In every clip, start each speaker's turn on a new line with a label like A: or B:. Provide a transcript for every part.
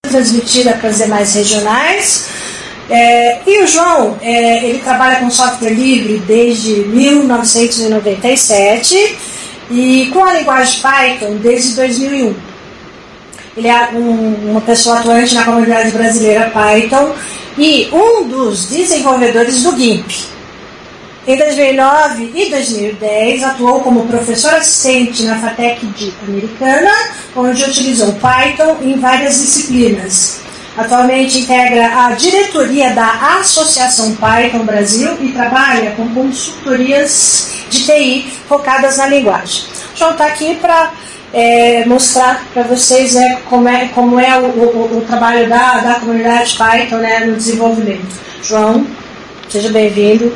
A: transmitida para as demais regionais. E o João, ele trabalha com software livre desde 1997 e com a linguagem Python desde 2001. Ele é uma pessoa atuante na comunidade brasileira Python e um dos desenvolvedores do GIMP. Em 2009 e 2010, atuou como professor assistente na FATEC Americana, onde utilizou Python em várias disciplinas. Atualmente integra a diretoria da Associação Python Brasil e trabalha com consultorias de TI focadas na linguagem. O João está aqui para mostrar para vocês como é o trabalho da comunidade Python, né, no desenvolvimento. João, seja bem-vindo.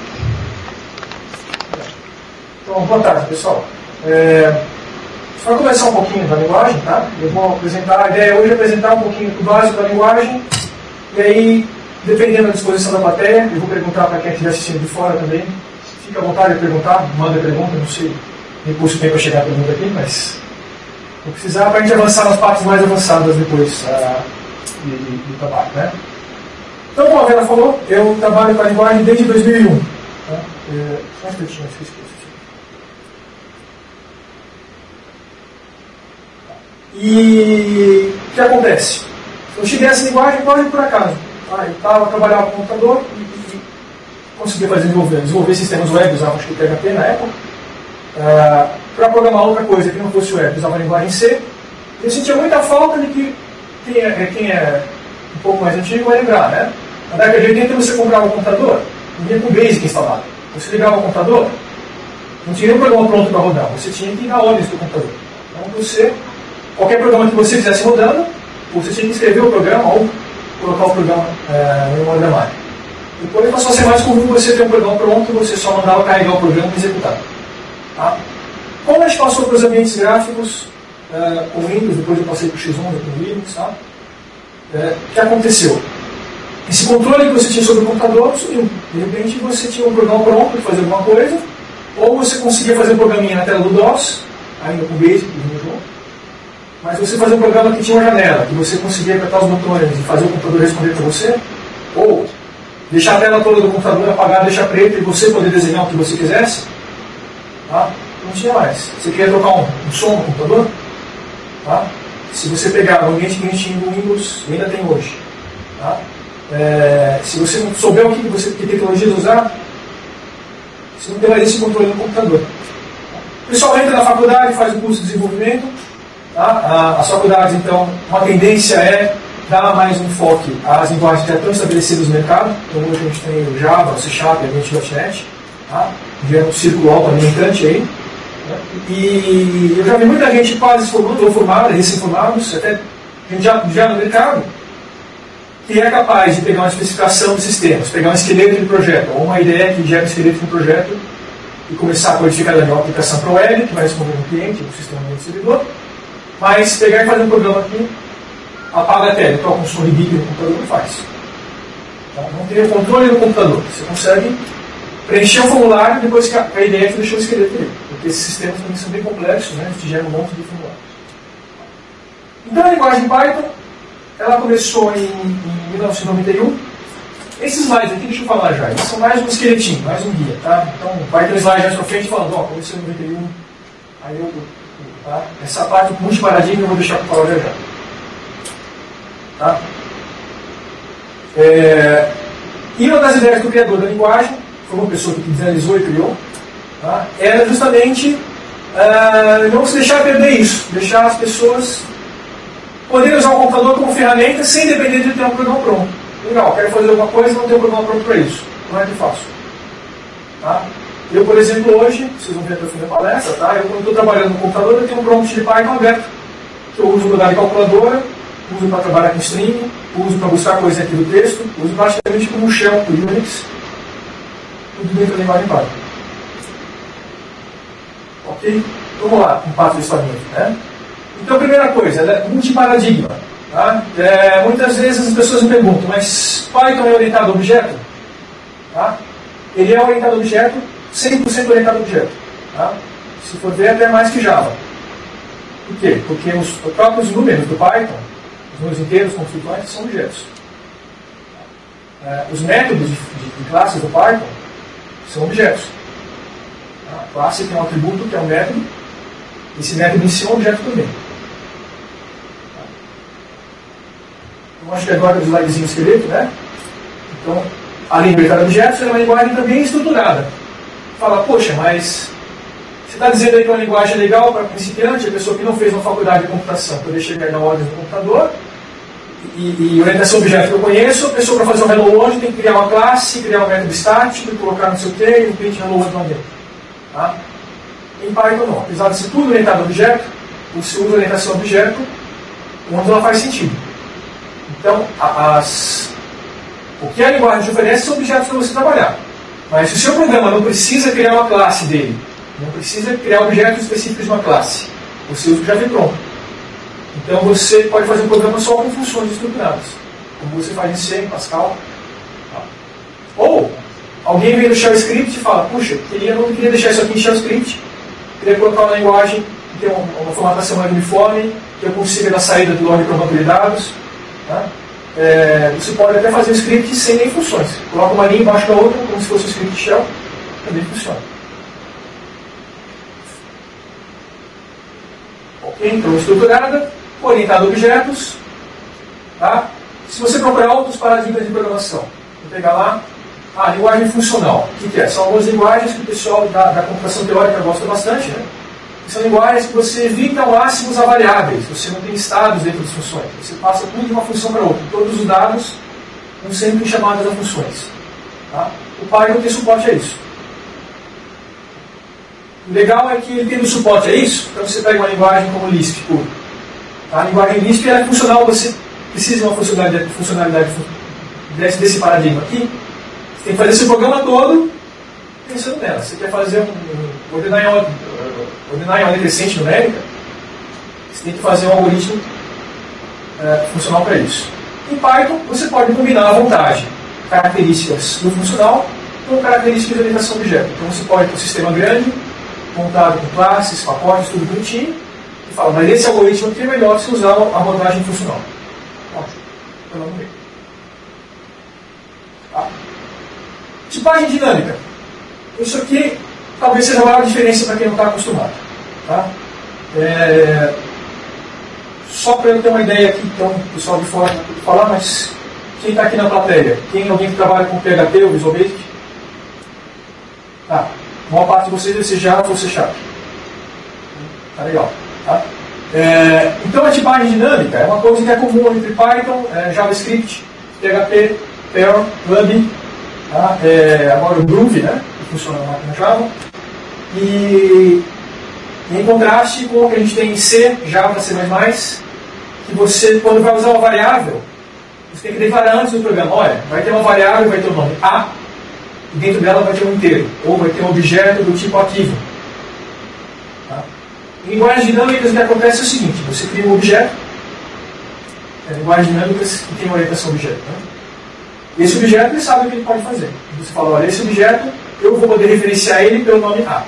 B: Então, boa tarde, pessoal. Para começar um pouquinho da linguagem, tá? Eu vou apresentar, a ideia hoje é apresentar um pouquinho do básico da linguagem, e aí, dependendo da disposição da plateia, eu vou perguntar para quem estiver assistindo de fora também. Fique à vontade de perguntar, manda pergunta, não sei, nem custa tempo para chegar a pergunta aqui, mas vou precisar para a gente avançar nas partes mais avançadas depois do trabalho, né? Então, como a Vera falou, eu trabalho com a linguagem desde 2001. Tá? Só um instantinho, esqueci. E o que acontece? Eu cheguei a essa linguagem quase por acaso. Eu trabalhava com computador e conseguia desenvolver sistemas web, usava acho que o PHP na época. Para programar outra coisa que não fosse web, usava a linguagem C. Eu sentia muita falta de que quem é um pouco mais antigo vai lembrar, né? Na década de 80 você comprava um computador, vinha com o Basic instalado. Você ligava o computador, não tinha nenhum programa pronto para rodar, você tinha que ir na ordem do computador. Então qualquer programa que você fizesse rodando, você tinha que escrever o programa ou colocar o programa em uma armário. Depois passou a ser mais comum você ter um programa pronto, você só mandava carregar o programa e executar. Tá? Como a gente passou para os ambientes gráficos, com Windows, depois eu passei para o X1, com Linux, tá? O que aconteceu? Esse controle que você tinha sobre o computador sumiu. De repente você tinha um programa pronto para fazer alguma coisa, ou você conseguia fazer um programinha na tela do DOS, ainda com Basic, mas você fazia um programa que tinha uma janela, que você conseguia apertar os botões e fazer o computador responder para você, ou deixar a tela toda do computador apagada, deixar preta e você poder desenhar o que você quisesse, tá? Não tinha mais. Você queria trocar um som no computador? Tá? Se você pegar o ambiente que a gente tinha no Windows, ainda tem hoje. Tá? Se você não souber que tecnologias usar, você não tem mais esse controle no computador. O pessoal entra na faculdade, faz o curso de desenvolvimento. Tá? As faculdades, então, uma tendência é dar mais um enfoque às linguagens que já estão estabelecidas no mercado. Então, hoje a gente tem o Java, o C#, o .NET, tá? Já é um círculo autoalimentante aí. Né? E eu já vi muita gente quase formando, ou formada, recém-formados, até gente já no mercado, que é capaz de pegar uma especificação de sistemas, pegar um esqueleto de projeto, ou uma ideia que gera um esqueleto de projeto, e começar a codificar a aplicação para o web, que vai responder no cliente, no sistema de servidor. Mas pegar e fazer um programa aqui, apaga a tela, troca um som de bip no computador, não faz. Tá? Não tem o controle do computador. Você consegue preencher o formulário depois que a ideia é que deixou o esqueleto ali. Porque esses sistemas também são bem complexos, né? A gente gera um monte de formulários. Então a linguagem Python, ela começou em 1991. Esses slides aqui, deixa eu falar já, eles são mais um esqueletinho, mais um guia. Tá? Então vai ter um slide mais pra frente falando, começou em 91, aí eu... Tá? Essa parte do multiparadigma eu vou deixar para falar já. Tá? E uma das ideias do criador da linguagem, foi uma pessoa que idealizou e criou, tá? Era justamente não se deixar perder isso, deixar as pessoas poderem usar o computador como ferramenta sem depender de ter um programa pronto. Legal, quero fazer alguma coisa e não tenho um programa pronto para isso. Como é que eu faço? Tá? Eu, por exemplo, hoje, vocês vão ver até o fim da palestra, tá? Eu, quando estou trabalhando no computador, eu tenho um prompt de Python aberto, que eu uso para dar de calculadora, uso para trabalhar com string, uso para buscar coisas aqui do texto, uso praticamente como um shell do Unix, tudo dentro da linguagem Python. Ok? Vamos lá, um passo de estamento, né? Então, a primeira coisa, ela é multiparadigma. Tá? Muitas vezes as pessoas me perguntam, mas Python é orientado a objeto? Tá? Ele é orientado a objeto, 100% orientado a objeto. Tá? Se for ver, até mais que Java. Por quê? Porque os próprios números do Python, os números inteiros, pontos flutuantes, são objetos. Os métodos de classes do Python são objetos. A classe tem um atributo que é um método, esse método em si é um objeto também. Então, acho que agora o slidezinho esqueleto, né? Então, a linguagem de objetos é uma linguagem também estruturada. Fala, poxa, mas você está dizendo aí que é uma linguagem legal para principiante, a pessoa que não fez uma faculdade de computação, poder chegar na ordem do computador, e orientação a objeto que eu conheço, a pessoa para fazer um hello world tem que criar uma classe, criar um método estático, colocar no seu T e um print hello world lá dentro. Tá? Em Python não. Apesar de ser tudo orientado a objeto, você usa orientação a objeto onde ela faz sentido. Então, o que a linguagem te oferece são objetos para você trabalhar. Mas se o seu programa não precisa criar uma classe dele, não precisa criar objetos específicos de uma classe, você usa o que já vem pronto. Então você pode fazer um programa só com funções estruturadas, como você faz em C, em Pascal. Ou alguém vem no Shell Script e fala, puxa, não queria deixar isso aqui em Shell Script, queria colocar uma linguagem que tem uma formatação mais uniforme, que eu consiga dar saída do log para banco de dados. Tá? Você pode até fazer um script sem nem funções. Coloca uma linha embaixo da outra, como se fosse um script shell, também funciona. Ok, então estruturada, orientada a objetos. Tá? Se você procurar outros paradigmas de programação, vou pegar lá, linguagem funcional. O que é? São algumas linguagens que o pessoal da computação teórica gosta bastante, né? São linguagens que você evita ao máximo usar variáveis, você não tem estados dentro das funções, você passa tudo de uma função para outra, todos os dados vão sempre chamados a funções. Tá? O Python tem suporte a isso. O legal é que ele tendo suporte a isso, então você pega uma linguagem como Lisp puro. Tá? A linguagem Lisp é funcional, você precisa de uma funcionalidade desse paradigma aqui, você tem que fazer esse programa todo pensando nela. Você quer fazer ordenar em ordem crescente numérica, você tem que fazer um algoritmo funcional para isso. Em Python, você pode combinar à vontade características do funcional com características de orientação do objeto. Então você pode ter um sistema grande, montado com classes, pacotes, tudo bonitinho, e fala, mas esse algoritmo aqui é melhor se usar a abordagem funcional. Ótimo. Então vamos ver. Tá? Tipagem dinâmica. Isso aqui talvez seja a maior diferença para quem não está acostumado. Tá? Só para eu ter uma ideia aqui, então, o pessoal de fora não pode falar, mas quem está aqui na plateia? Tem alguém que trabalha com PHP ou Visual Basic? Tá. A maior parte de vocês deve ser Java ou C Sharp. Tá legal. Tá? Então a tipagem dinâmica é uma coisa que é comum entre Python, JavaScript, PHP, Perl, Ruby, tá? Agora o Groovy, né? Funciona na máquina Java, e em contraste com o que a gente tem em C, Java, C++, que você, quando vai usar uma variável, você tem que declarar antes do programa, olha, vai ter uma variável, vai ter o nome A, e dentro dela vai ter um inteiro, ou vai ter um objeto do tipo ativo. Tá? Em linguagens dinâmicas, o que acontece é o seguinte, você cria um objeto, linguagens dinâmicas que tem orientação a objeto. Né? E esse objeto, ele sabe o que ele pode fazer. Você fala, olha, esse objeto, eu vou poder referenciar ele pelo nome A.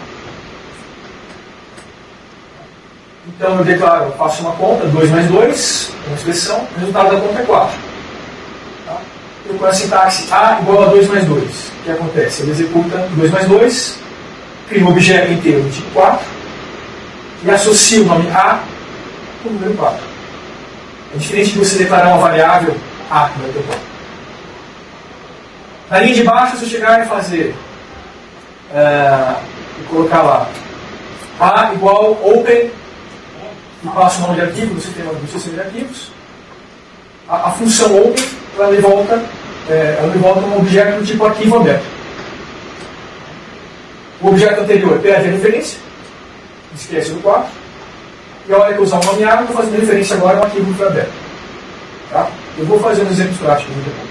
B: Então eu declaro, faço uma conta, 2 mais 2, uma expressão, o resultado da conta é 4. Tá? Eu com a sintaxe A igual a 2 mais 2. O que acontece? Ele executa 2 mais 2, cria um objeto inteiro do tipo 4, e associa o nome A com o número 4. É diferente de você declarar uma variável A no teu código. Na linha de baixo, se eu chegar e fazer colocar lá A igual open e passo o nome de arquivo do sistema de arquivos, a função open ela me volta um objeto do tipo arquivo aberto. O objeto anterior perde a referência, esquece do 4, e a hora que eu usar o nome A, eu estou fazendo referência agora a um arquivo que foi aberto. Tá? Eu vou fazer uns exemplos práticos depois.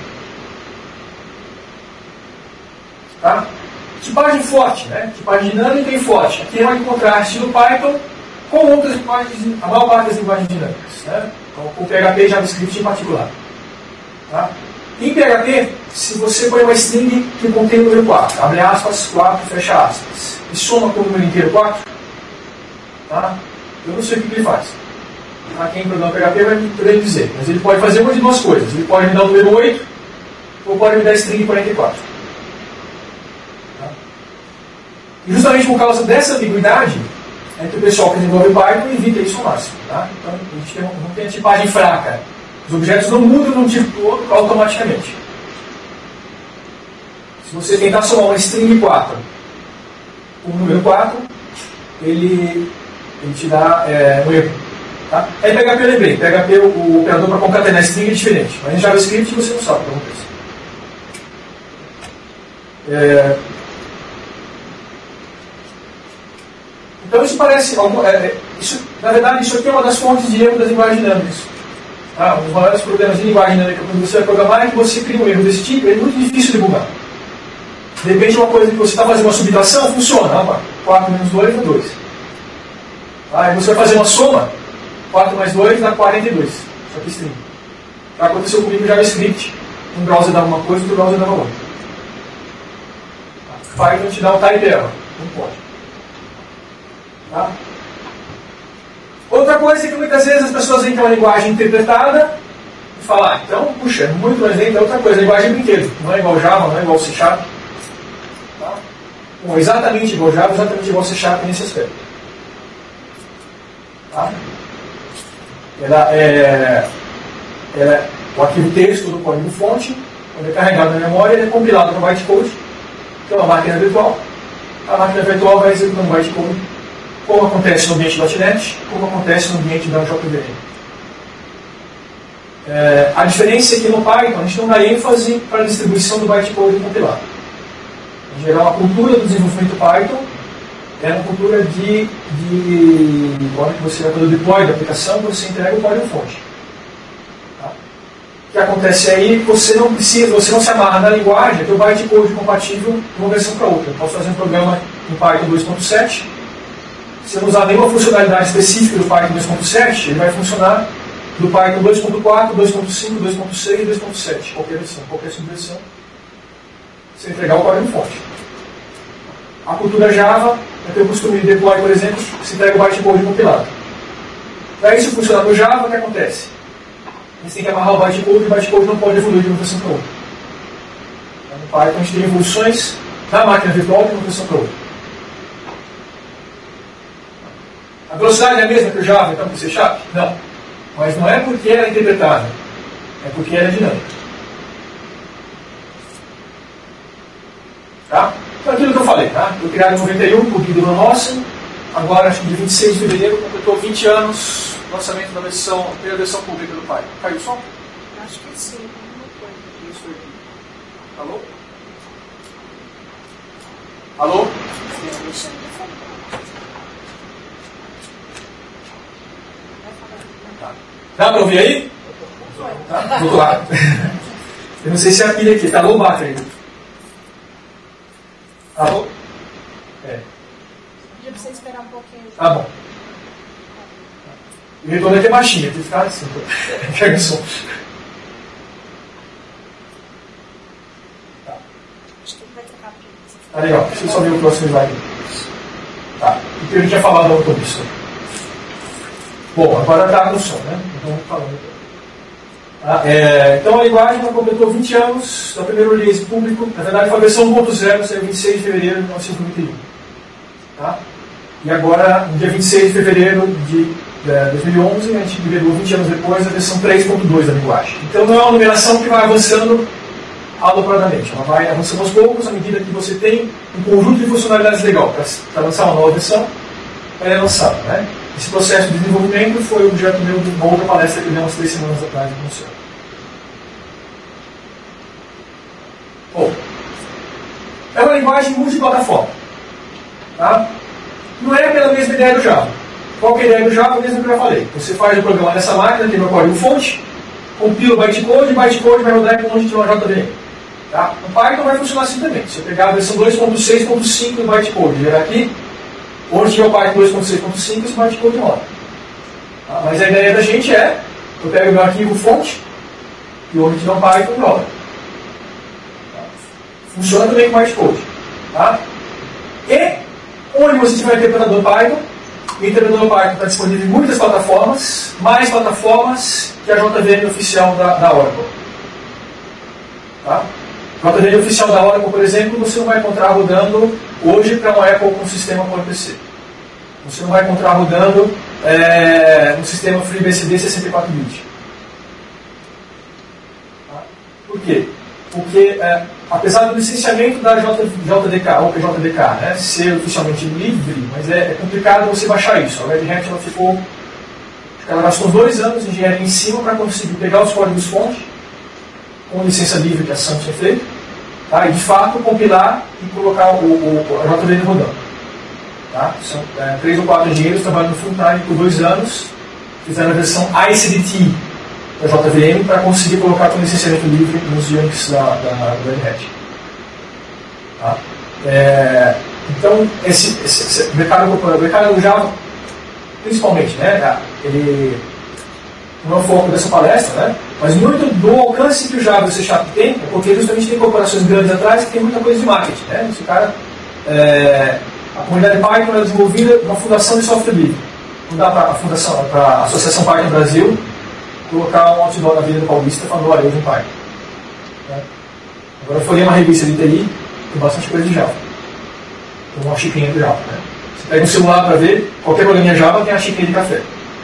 B: Tá? Tipagem forte, né? Tipagem dinâmica e forte. Aqui é um contraste no Python com outras linguagens, a maior parte das linguagens dinâmicas, né? Com PHP e JavaScript em particular. Tá? Em PHP, se você põe uma string que contém o número 4, abre aspas, 4, fecha aspas, e soma com o número inteiro 4, tá? Eu não sei o que ele faz. para quem programa PHP vai poder dizer, mas ele pode fazer uma de duas coisas. Ele pode me dar o número 8 ou pode me dar string 44. Tá? E justamente por causa dessa ambiguidade é que o pessoal que desenvolve Python evita isso ao máximo. Tá? Então a gente não tem a tipagem fraca. Os objetos não mudam de um tipo para o outro automaticamente. Se você tentar somar uma string 4 com o número 4, ele te dá um erro. Tá? Aí PHP eu lembrei. PHP, o operador para concatenar string é diferente. Mas em JavaScript você não sabe o que acontece. Então isso parece... na verdade, isso aqui é uma das fontes de erro das linguagens dinâmicas. Um dos maiores problemas de linguagem dinâmica quando você vai programar é que você cria um erro desse tipo, é muito difícil de bugar. De repente, uma coisa que você está fazendo uma subtração funciona. 4 menos 2 dá 2. Aí você vai fazer uma soma, 4 mais 2 dá 42. Só que string. Já aconteceu comigo no JavaScript. Um browser dava uma coisa e outro browser dava outra. Python te dá um type error. Não pode. Tá? Outra coisa é que muitas vezes as pessoas veem que é uma linguagem interpretada e falam, então, puxa, é muito mais lenta. Outra coisa, a linguagem é brinquedo. Não é igual Java, não é igual C Sharp. Tá? Bom, exatamente igual Java, exatamente igual C Sharp nesse aspecto. Tá? Ela é o arquivo texto do código fonte, quando é carregado na memória, ele é compilado para bytecode, que é uma máquina virtual. A máquina virtual vai executando bytecode, como acontece no ambiente .NET, como acontece no ambiente da JVM. A diferença é que no Python a gente não dá ênfase para a distribuição do bytecode compilado. Em geral, a cultura do desenvolvimento Python é uma cultura de hora que você vai fazer o deploy da aplicação, você entrega o código-fonte. Tá? O que acontece aí é que você não se amarra na linguagem, é que o bytecode compatível de uma versão para outra. Eu posso fazer um programa em Python 2.7, se eu não usar nenhuma funcionalidade específica do Python 2.7, ele vai funcionar do Python 2.4, 2.5, 2.6 e 2.7, qualquer versão, qualquer subversão, se entregar o código-fonte. A cultura Java, eu tenho o costume de deploy, por exemplo, se entrega o bytecode compilado. Para isso funcionar no Java, o que acontece? A gente tem que amarrar o bytecode e o bytecode não pode evoluir de uma versão para outra. Então, no Python a gente tem evoluções da máquina virtual de uma versão para outra. A velocidade é a mesma que o Java, então, que o C Sharp? Não. Mas não é porque ela é interpretável, é porque ela é dinâmica. Tá? Então, aquilo que eu falei, tá? Foi criado em 91 por Guido Van Rossum, agora, acho que de 26 de fevereiro, completou 20 anos o lançamento da primeira versão pública do Python. Caiu o som?
A: Acho que sim, alguma coisa.
B: Isso aqui. Alô? Alô? Dá para ouvir aí? Tá? Do outro lado. Eu não sei se é a pilha aqui. Tá low battery. Alô?
A: Podia você esperar um pouquinho.
B: Tá bom. O retorno aqui é baixinho. Tem que ficar assim. Pega o som. Tá.
A: Acho que vai trocar a pilha.
B: Tá legal. Deixa eu só ver o próximo slide. Tá. O que a gente tinha falado da autobus. Bom, agora está no som, né? Então, falando. Então, a linguagem completou 20 anos do primeiro release público. Na verdade, foi a versão 1.0, saiu 26 de fevereiro de 1991. Tá? E agora, no dia 26 de fevereiro de 2011, a gente liberou 20 anos depois a versão 3.2 da linguagem. Então, não é uma numeração que vai avançando alopradamente. Ela vai avançando aos poucos, à medida que você tem um conjunto de funcionalidades legal para lançar uma nova versão, ela é lançada, né? Esse processo de desenvolvimento foi objeto meu de uma outra palestra que eu dei umas 3 semanas atrás no museu. Bom, é uma linguagem multiplataforma. Tá? Não é pela mesma ideia do Java. Qual que é a ideia do Java? A mesma que eu já falei. Você faz o programa nessa máquina, tem meu código-fonte, compila o bytecode vai rodar com onde tem uma JVM. Tá? No Python vai funcionar assim também. Se eu pegar a versão 2.6.5 do bytecode e gerar aqui, onde tiver o Python 2.6.5, esse bytecode roda. Tá? Mas a ideia da gente é, eu pego o meu arquivo fonte, e onde tiver um Python, roda. Tá? Funciona também com bytecode. Tá? E, onde você tiver um interpretador Python, O interpretador Python está disponível em muitas plataformas, mais plataformas que a JVM oficial da Oracle. Tá? A JVM oficial da Oracle, por exemplo, você não vai encontrar rodando hoje para um Apple com sistema PowerPC. Você não vai encontrar rodando no sistema FreeBSD 64-bit. Tá? Por quê? Porque, apesar do licenciamento da JDK, ou PJDK, né, ser oficialmente livre, mas é complicado você baixar isso. A Red Hat ela gastou 2 anos de engenharia em cima para conseguir pegar os códigos-fonte, com licença livre que a Sun tinha feito, tá, e de fato compilar e colocar a JVM rodando. Tá? São 3 ou 4 engenheiros trabalhando full-time por 2 anos, fizeram a versão ICDT da JVM para conseguir colocar com licenciamento livre nos Unix da Red Hat. Tá? Então, esse mercado do Java, principalmente, né, ele não é o foco dessa palestra, né, mas muito do alcance que o Java e o C# tem, é porque justamente tem corporações grandes atrás que tem muita coisa de marketing. Né? Esse cara, a comunidade Python é desenvolvida na Fundação de Software Livre. Não dá para a Associação Python Brasil colocar um outdoor na Avenida Paulista falando, olha, eu uso Python. Né? Agora eu folhei uma revista de TI, tem bastante coisa de Java. Tem uma xicrinha de Java. Né? Você pega um celular para ver, qualquer programinha Java tem a xicrinha de café.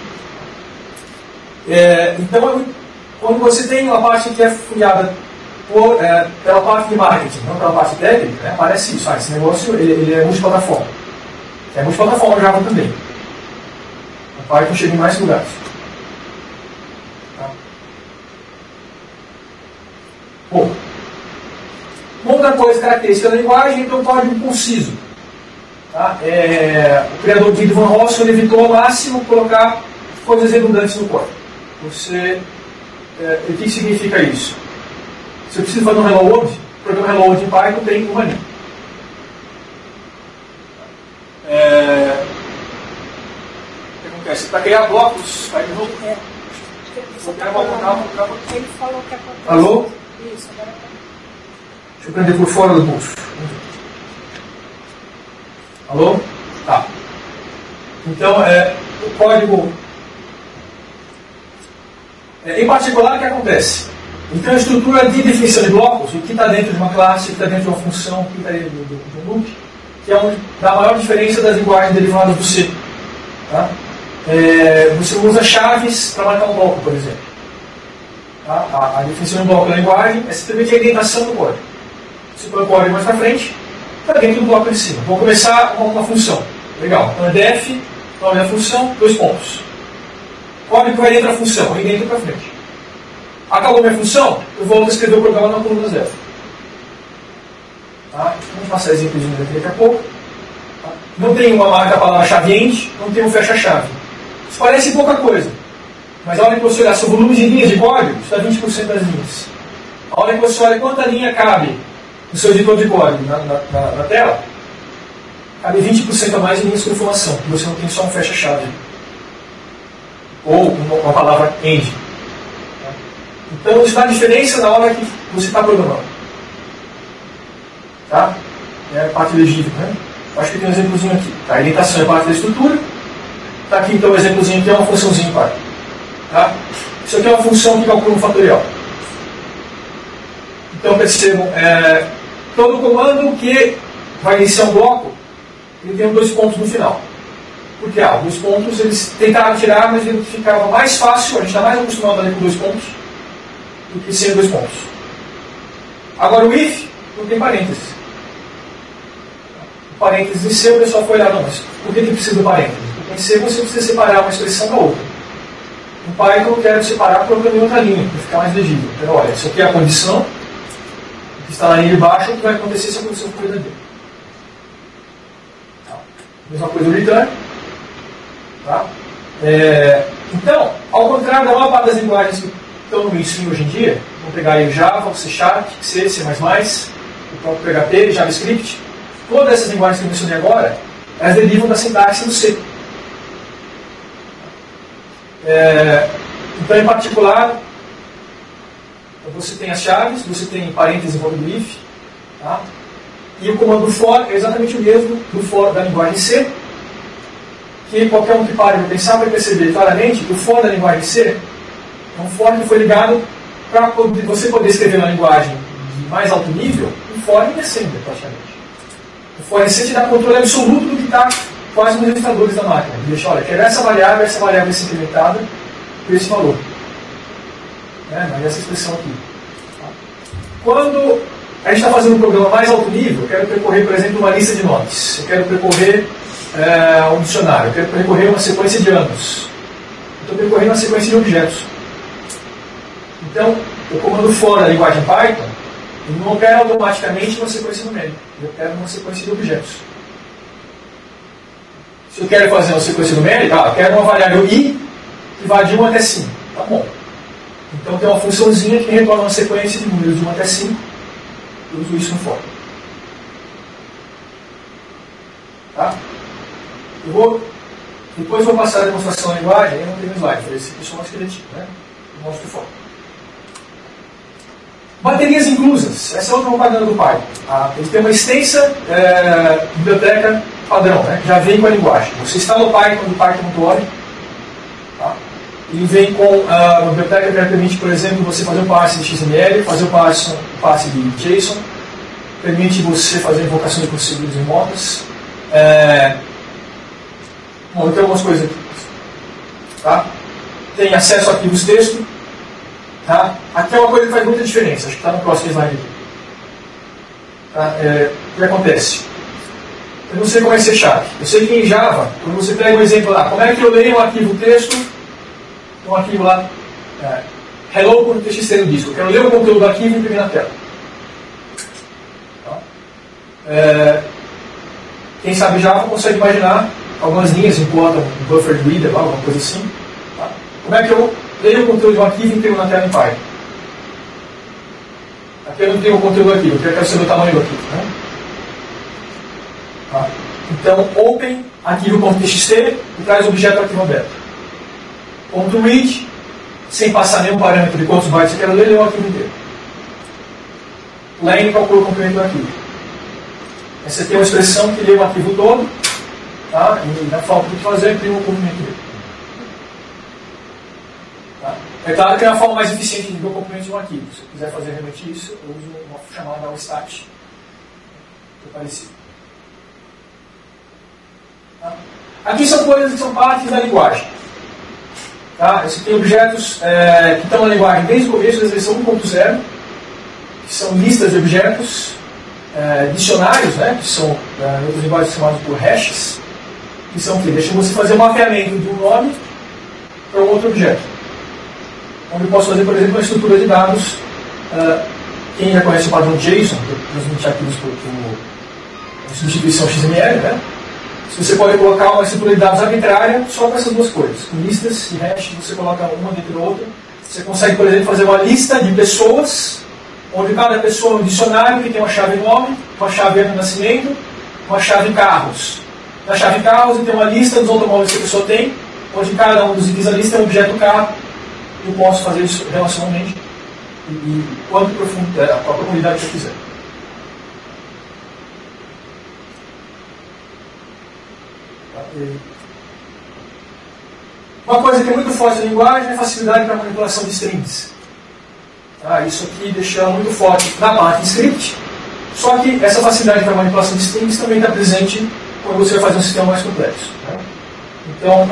B: Então, quando você tem uma parte que é folhada pela parte de marketing, não pela parte técnica, né, parece isso. Esse negócio ele é multiplataforma. É multiplataforma no Java também. A Python chega em mais lugares. Tá? Bom, uma outra coisa característica da linguagem é o código conciso. Tá? O criador Guido Van Rossum evitou ao máximo colocar coisas redundantes no código. O que significa isso? Se eu preciso fazer um Hello World, o programa Hello World em Python tem uma linha. O que acontece? Para criar blocos, Python novo.
A: Ele falou que acontece.
B: Alô?
A: Isso, agora tá.
B: Deixa eu prender por fora do pulso. Alô? Tá. Então, o código. Em particular, o que acontece? Então, a estrutura de definição de blocos, o que está dentro de uma classe, o que está dentro de uma função, o que está dentro de um loop, que é onde dá a maior diferença das linguagens derivadas do C. Tá? Você usa chaves para marcar um bloco, por exemplo. Tá? A definição de um bloco da linguagem é simplesmente a indentação do código. Você põe o código mais para frente, está dentro do bloco de cima. Vou começar com uma função. Legal. Então, def, nome da função, 2 pontos. Código que vai dentro da função, aí dentro para frente. Acabou minha função, eu volto a escrever o programa na coluna 0. Tá? Vamos passar exemplos aqui daqui a pouco. Tá? Não tem uma marca da palavra-chave end, não tem um fecha-chave. Isso parece pouca coisa, mas a hora que você olhar seu volume de linhas de código, isso dá 20% das linhas. A hora que você olha quanta linha cabe no seu editor de código na tela, cabe 20% a mais de linhas com informação, porque você não tem só um fecha-chave. Ou uma palavra end. Então, isso dá diferença na hora que você está programando. Tá? É a parte legível, né? Acho que tem um exemplozinho aqui. Tá? A indentação é parte da estrutura. Está aqui, então, um exemplozinho que é uma funçãozinha em Python. Tá? Isso aqui é uma função que calcula um fatorial. Então, percebam, todo comando que vai iniciar um bloco, ele tem 2 pontos no final. Porque, 2 pontos, eles tentaram tirar, mas ele ficava mais fácil, a gente está mais acostumado a ler com 2 pontos, do que sem 2 pontos. Agora o if não tem parênteses. O parênteses em C, o pessoal foi olhar, não, mas por que precisa do parênteses? Porque em C você precisa separar uma expressão da outra. No Python eu quero separar para em outra linha, para ficar mais legível. Então, olha, isso aqui é a condição, o que está na linha de baixo, o que vai acontecer se a condição for verdadeira. Tá. Mesma coisa o return. Tá? Então, ao contrário da maior parte das linguagens que estão no mainstream hoje em dia, vamos pegar aí o Java, o C#, C, C++, o próprio PHP, JavaScript, todas essas linguagens que eu mencionei agora, elas derivam da sintaxe do C. Então, em particular, você tem as chaves, você tem parênteses envolvendo do if, tá? E o comando for é exatamente o mesmo do for da linguagem C, que qualquer um que pare para pensar vai perceber claramente que o for da linguagem C é um for que foi ligado para você poder escrever uma linguagem de mais alto nível, um for em assembler, praticamente. O for em C te dá controle absoluto do que está quase nos registradores da máquina. Ele deixa, olha, quero essa variável vai ser incrementada por esse valor. Mas essa expressão aqui. Quando a gente está fazendo um programa mais alto nível, eu quero percorrer, por exemplo, uma lista de nomes. Eu quero percorrer um dicionário. Eu quero percorrer uma sequência de anos. Eu estou percorrendo uma sequência de objetos. Então, o comando for da linguagem Python, ele não opera automaticamente uma sequência numérica. Ele opera uma sequência de objetos. Se eu quero fazer uma sequência numérica, eu quero uma variável i que vá de 1 até 5. Tá bom. Então tem uma funçãozinha que retorna uma sequência de números de 1 até 5. Eu uso isso no for. Tá? Depois vou passar a demonstração da linguagem, aí não tem slide, esse aqui é só mais criativo, né? Eu mostro o for. Baterias inclusas. Essa é outra propaganda do Python. Ele tem uma extensa biblioteca padrão, né? Já vem com a linguagem. Você instala o Python do Python.org. Tá? Ele vem com uma biblioteca que permite, por exemplo, você fazer um parse de XML, fazer um parse de JSON, permite você fazer invocações de processadores remotas. Bom, tem algumas coisas aqui. Tá? Tem acesso a arquivos texto. Tá? Aqui é uma coisa que faz muita diferença. Acho que está no próximo slide aqui. Tá? O que acontece? Eu não sei como é C#. Eu sei que em Java, quando você pega um exemplo lá, como é que eu leio um arquivo texto, um arquivo lá, hello.txt no disco. Eu quero ler o conteúdo do arquivo e imprimir na tela. Tá? Quem sabe Java consegue imaginar algumas linhas, importa um buffer reader, alguma coisa assim. Tá? Como é que eu leio o conteúdo de um arquivo e imprimo na tela em Python? Aqui eu não tenho o conteúdo do arquivo, eu quero saber o tamanho do arquivo. Né? Tá? Então, open arquivo.txt e traz o objeto do arquivo aberto. .read, sem passar nenhum parâmetro de quantos bytes você quer ler, lê o arquivo inteiro. Len calcula o comprimento do arquivo. Essa aqui é uma expressão que lê o arquivo todo, tá? E na falta do que fazer, imprime o comprimento dele. Tá? É claro que é a forma mais eficiente de ver o comprimento de um arquivo. Se eu quiser fazer realmente isso, eu uso uma chamada stat, que é parecido. Tá? Aqui são coisas que são partes da linguagem. Tá? Esse tem objetos que estão na linguagem desde o começo da versão 1.0, que são listas de objetos, dicionários, né? Que são, em outras linguagens, chamados por hashes, que são o quê? Deixam você fazer um mapeamento de um nome para um outro objeto. Onde eu posso fazer, por exemplo, uma estrutura de dados. Quem já conhece o padrão JSON, que transmite arquivos por substituição XML, né? Você pode colocar uma estrutura de dados arbitrária só com essas duas coisas. Com listas e hash, você coloca uma dentro da outra. Você consegue, por exemplo, fazer uma lista de pessoas, onde cada pessoa é um dicionário que tem uma chave nome, uma chave ano de nascimento, uma chave carros. Na chave carros, tem uma lista dos automóveis que a pessoa tem, onde cada um dos itens da lista é um objeto carro. Eu posso fazer isso relacionalmente e quanto a profundidade que eu quiser. Uma coisa que é muito forte na linguagem é a facilidade para manipulação de strings. Isso aqui deixa muito forte na parte de script, só que essa facilidade para manipulação de strings também está presente quando você vai fazer um sistema mais complexo. Né? Então,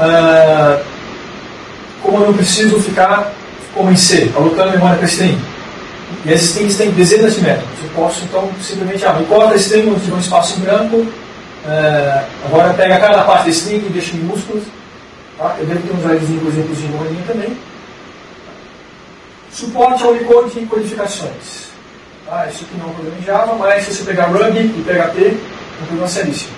B: como eu não preciso ficar como em C, alocando memória para string, e as strings têm dezenas de métodos, eu posso então simplesmente importa a string onde tiver um espaço em branco. Agora pega cada parte da string e deixa em minúsculos. Tá? Eu devo ter uns slidezinhos, por exemplo, de uma linha também. Suporte ao Unicode e codificações. Isso aqui não é um problema em Java, mas se você pegar Ruby e PHP, é um problema seríssimo.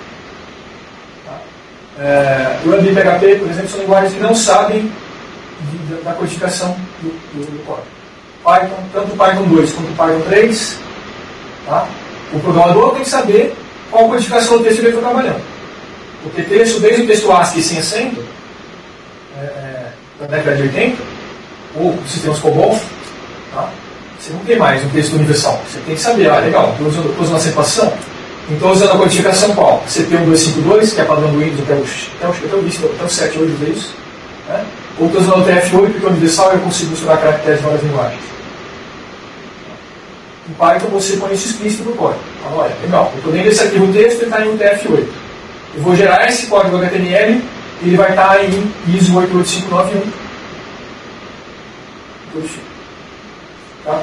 B: Ruby e PHP, por exemplo, são linguagens que não sabem da codificação do código. Python, tanto Python 2 quanto Python 3, tá? O programador tem que saber qual codificação do texto ele está trabalhando. Porque texto, desde o texto ASCII sem acento, da década de 80, ou sistemas COBOL, tá? Você não tem mais um texto universal. Você tem que saber, legal, estou usando acentuação, Então, usando a codificação qual? CP1252, que é padrão do Windows até o 7 hoje usa isso. Né? Ou estou usando o TF8, que é universal e eu consigo misturar caracteres de várias linguagens. Em Python você põe isso explícito no código. Fala, olha, legal, eu estou dentro desse arquivo texto e está em um TF8. Eu vou gerar esse código HTML e ele vai estar em ISO 88591. Tá?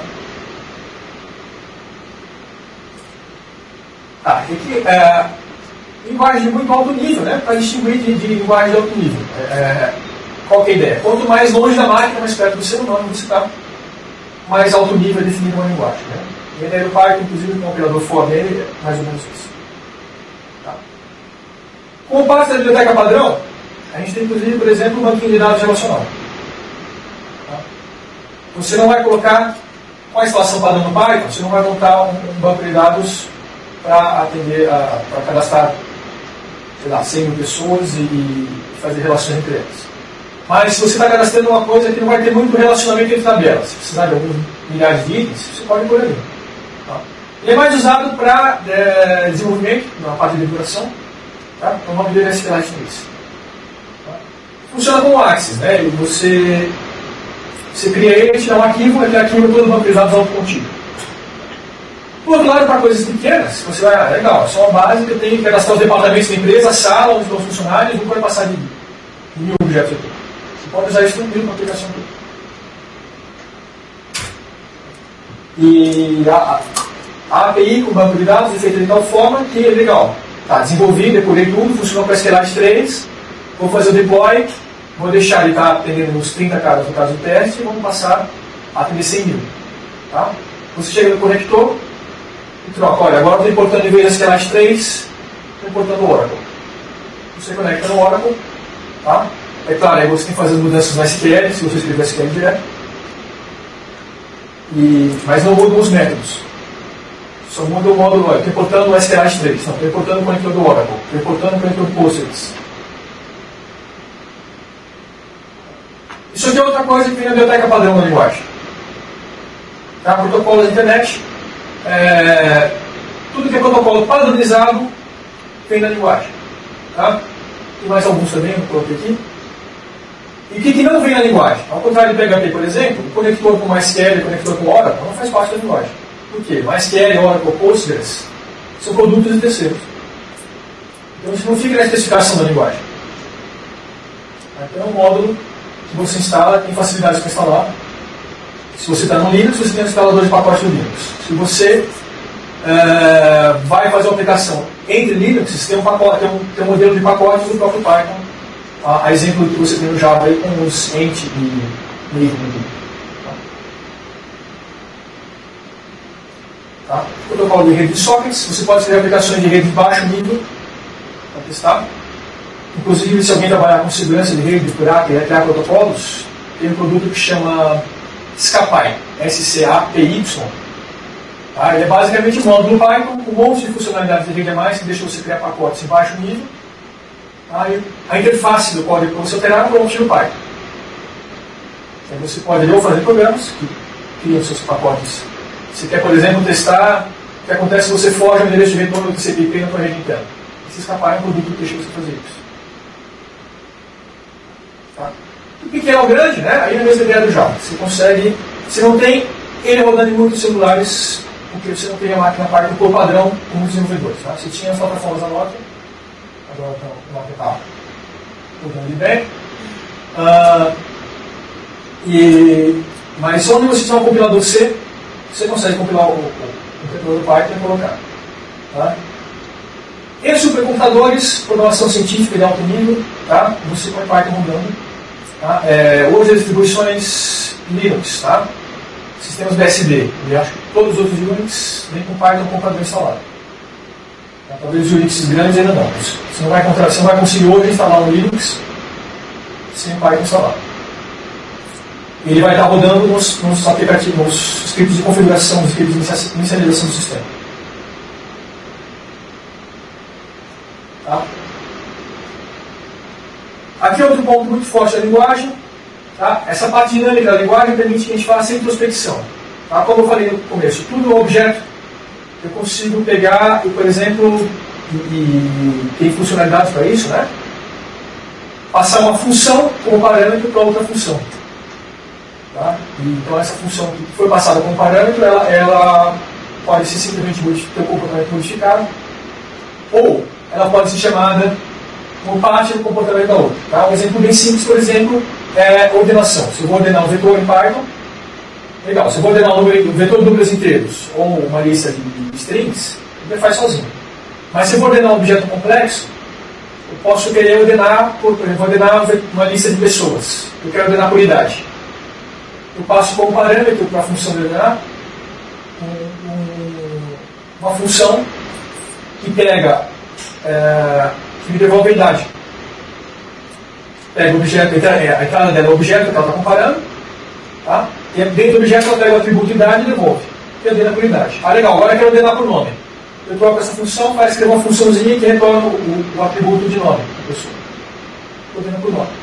B: Aqui, linguagem de muito alto nível, né? Para distinguir de linguagem de alto nível. Qual que é a ideia? Quanto mais longe da máquina, mais perto do ser humano você está, mais alto nível é definir uma linguagem. Né? E a ideia do Python, inclusive, o compilador for dele, é mais ou menos isso. Tá? Como parte da biblioteca padrão, a gente tem, inclusive, por exemplo, um banquinho de dados relacional. Tá? Você não vai colocar, com a instalação padrão do Python, você não vai montar um banco de dados para atender, para cadastrar, sei lá, 100 mil pessoas e fazer relações entre elas. Mas se você está cadastrando uma coisa que não vai ter muito relacionamento entre tabelas, se precisar de alguns milhares de itens, você pode pôr ali. Tá? Ele é mais usado para desenvolvimento, na parte de depuração. Tá? O nome dele é SQLite Trace. Tá? Funciona como Axis, né? Você cria ele, tira um arquivo, aquele arquivo é todo banco de dados autocontido. Por outro lado, para coisas pequenas, você vai, legal, é só uma base que eu tenho que cadastrar os departamentos da empresa, a sala, onde estão os funcionários, não pode passar de 1000 objetos aqui. Você pode usar isso tranquilo para a aplicação toda. E a API com o banco de dados é feita de tal forma que é legal. Tá, desenvolvi, decorei tudo, funcionou para SQLite 3, vou fazer o deploy, vou deixar ele estar atendendo uns 30 caras no caso do teste e vamos passar a atender 100 mil. Tá? Você chega no conector e troca, olha, agora estou importando em vez de SQLite 3, estou importando o Oracle. Você conecta no Oracle, tá? É claro, aí você tem que fazer as mudanças no SQL, se você escrever SQL direto. Mas não mudam os métodos. Só muda o módulo, estou importando o SQLite 3, não, estou importando o conector do Oracle, estou importando o conector do Postgres. Isso aqui é outra coisa que vem na biblioteca padrão da linguagem. Tá? Protocolo da internet. Tudo que é protocolo padronizado vem na linguagem. Tá? Tem mais alguns também, eu coloquei aqui. E o que não vem na linguagem? Ao contrário do PHP, por exemplo, o conector com MySQL e o conector com Oracle não faz parte da linguagem. Por quê? MySQL, Oracle, Postgres são produtos de terceiros. Então isso não fica na especificação da linguagem. Então é um módulo que você instala, tem facilidades para instalar. Se você está no Linux, você tem um instalador de pacote no Linux. Se você vai fazer uma aplicação entre Linux, você tem um modelo de pacotes do próprio Python. A exemplo que você tem no Java aí com os ent e maven. Tá? Protocolo de rede de sockets, você pode escrever aplicações de rede de baixo nível para testar. Inclusive, se alguém trabalhar com segurança de rede, criar protocolos, tem um produto que chama Scapy, S-C-A-P-Y. Tá? Ele é basicamente um módulo Python com um monte de funcionalidades de rede a mais que deixa você criar pacotes em baixo nível. Tá? A interface do código para você alterar é um prompt no Python. Então, você pode ou fazer programas que criam seus pacotes. Você quer, por exemplo, testar o que acontece se você foge ao endereço de retorno do TCP/IP na sua rede interna. Esse Scapy é um produto que deixa você fazer isso. Tá? O pequeno ou grande, né? Aí é a mesma ideia do Java. Você não tem ele rodando em muitos celulares, porque você não tem a máquina Python por padrão como desenvolvedores. Tá? Você tinha as plataformas da Nokia, agora a Nokia está rodando de bem. Mas onde você tiver um compilador C, você consegue compilar o compilador do Python e colocar. Tá? E supercomputadores, programação científica de alto nível, tá? Você põe Python rodando. Tá? Hoje as distribuições Linux, tá? Sistemas BSD, eu acho que todos os outros Unix vêm com Python com padrão instalado. Tá? Talvez os Unix grandes ainda não. Você não vai conseguir hoje instalar um Linux sem Python instalado. Ele vai estar rodando nos aplicativos, nos scripts de configuração, nos scripts de inicialização do sistema. Tá? Aqui é outro ponto muito forte da linguagem. Tá? Essa parte dinâmica da linguagem permite que a gente faça introspecção. Tá? Como eu falei no começo, tudo é objeto eu consigo pegar e, por exemplo, e tem funcionalidades para isso, né? Passar uma função como parâmetro para outra função. Tá? Então essa função que foi passada como parâmetro, ela pode ser simplesmente ter o comportamento modificado, ou ela pode ser chamada como parte do comportamento da outra. Tá? Um exemplo bem simples, por exemplo, é ordenação. Se eu vou ordenar um vetor em Python, legal, se eu vou ordenar um vetor de números inteiros ou uma lista de strings, ele faz sozinho. Mas se eu vou ordenar um objeto complexo, eu posso querer ordenar, por exemplo, ordenar uma lista de pessoas. Eu quero ordenar por idade. Eu passo como parâmetro para a função de ordenar uma função que pega, que me devolve a idade. Pega o objeto, a entrada dela é o objeto que ela está comparando, tá? E dentro do objeto ela pega o atributo idade e devolve. E ordena por idade. Ah, legal, agora eu quero ordenar por nome. Eu troco essa função para escrever uma funçãozinha que retorna o atributo de nome da pessoa. Ordena por nome.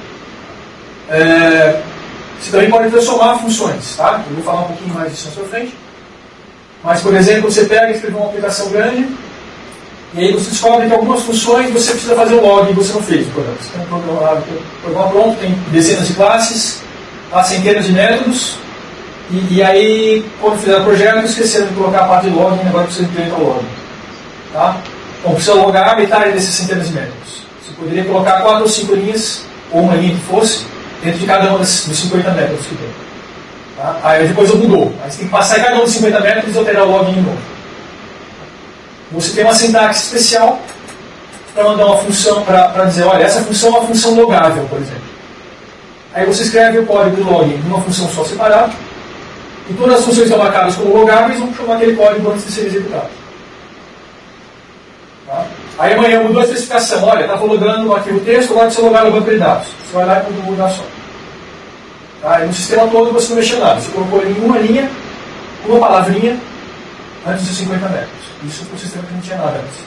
B: Você também pode transformar funções, tá? Eu vou falar um pouquinho mais disso na sua frente. Mas, por exemplo, você pega e escreve uma aplicação grande, e aí você descobre que algumas funções você precisa fazer um log e você não fez o programa. Você tem um programa pronto, tem dezenas de classes, há centenas de métodos, e aí, quando fizer o projeto, esqueceram de colocar a parte de login, agora precisa implementar o login. Tá? Então, precisa logar metade desses centenas de métodos. Você poderia colocar 4 ou 5 linhas, ou uma linha que fosse, dentro de cada um dos 50 métodos que tem. Tá? Aí depois mudou. Aí você tem que passar em cada um dos 50 métodos e alterar o login de novo. Você tem uma sintaxe especial para mandar uma função, para dizer, olha, essa função é uma função logável, por exemplo. Aí você escreve o código do login numa função só separada, e todas as funções que estão marcadas como logáveis vão chamar aquele código antes de ser executado. Tá? Aí amanhã mudou a especificação, olha, estava logando no arquivo texto, agora precisa logar no banco de dados. Você vai lá e mudar só. Tá? E no sistema todo você não mexeu nada. Você colocou em uma linha, uma palavrinha, antes dos 50 metros. Isso para o sistema que não tinha nada antes.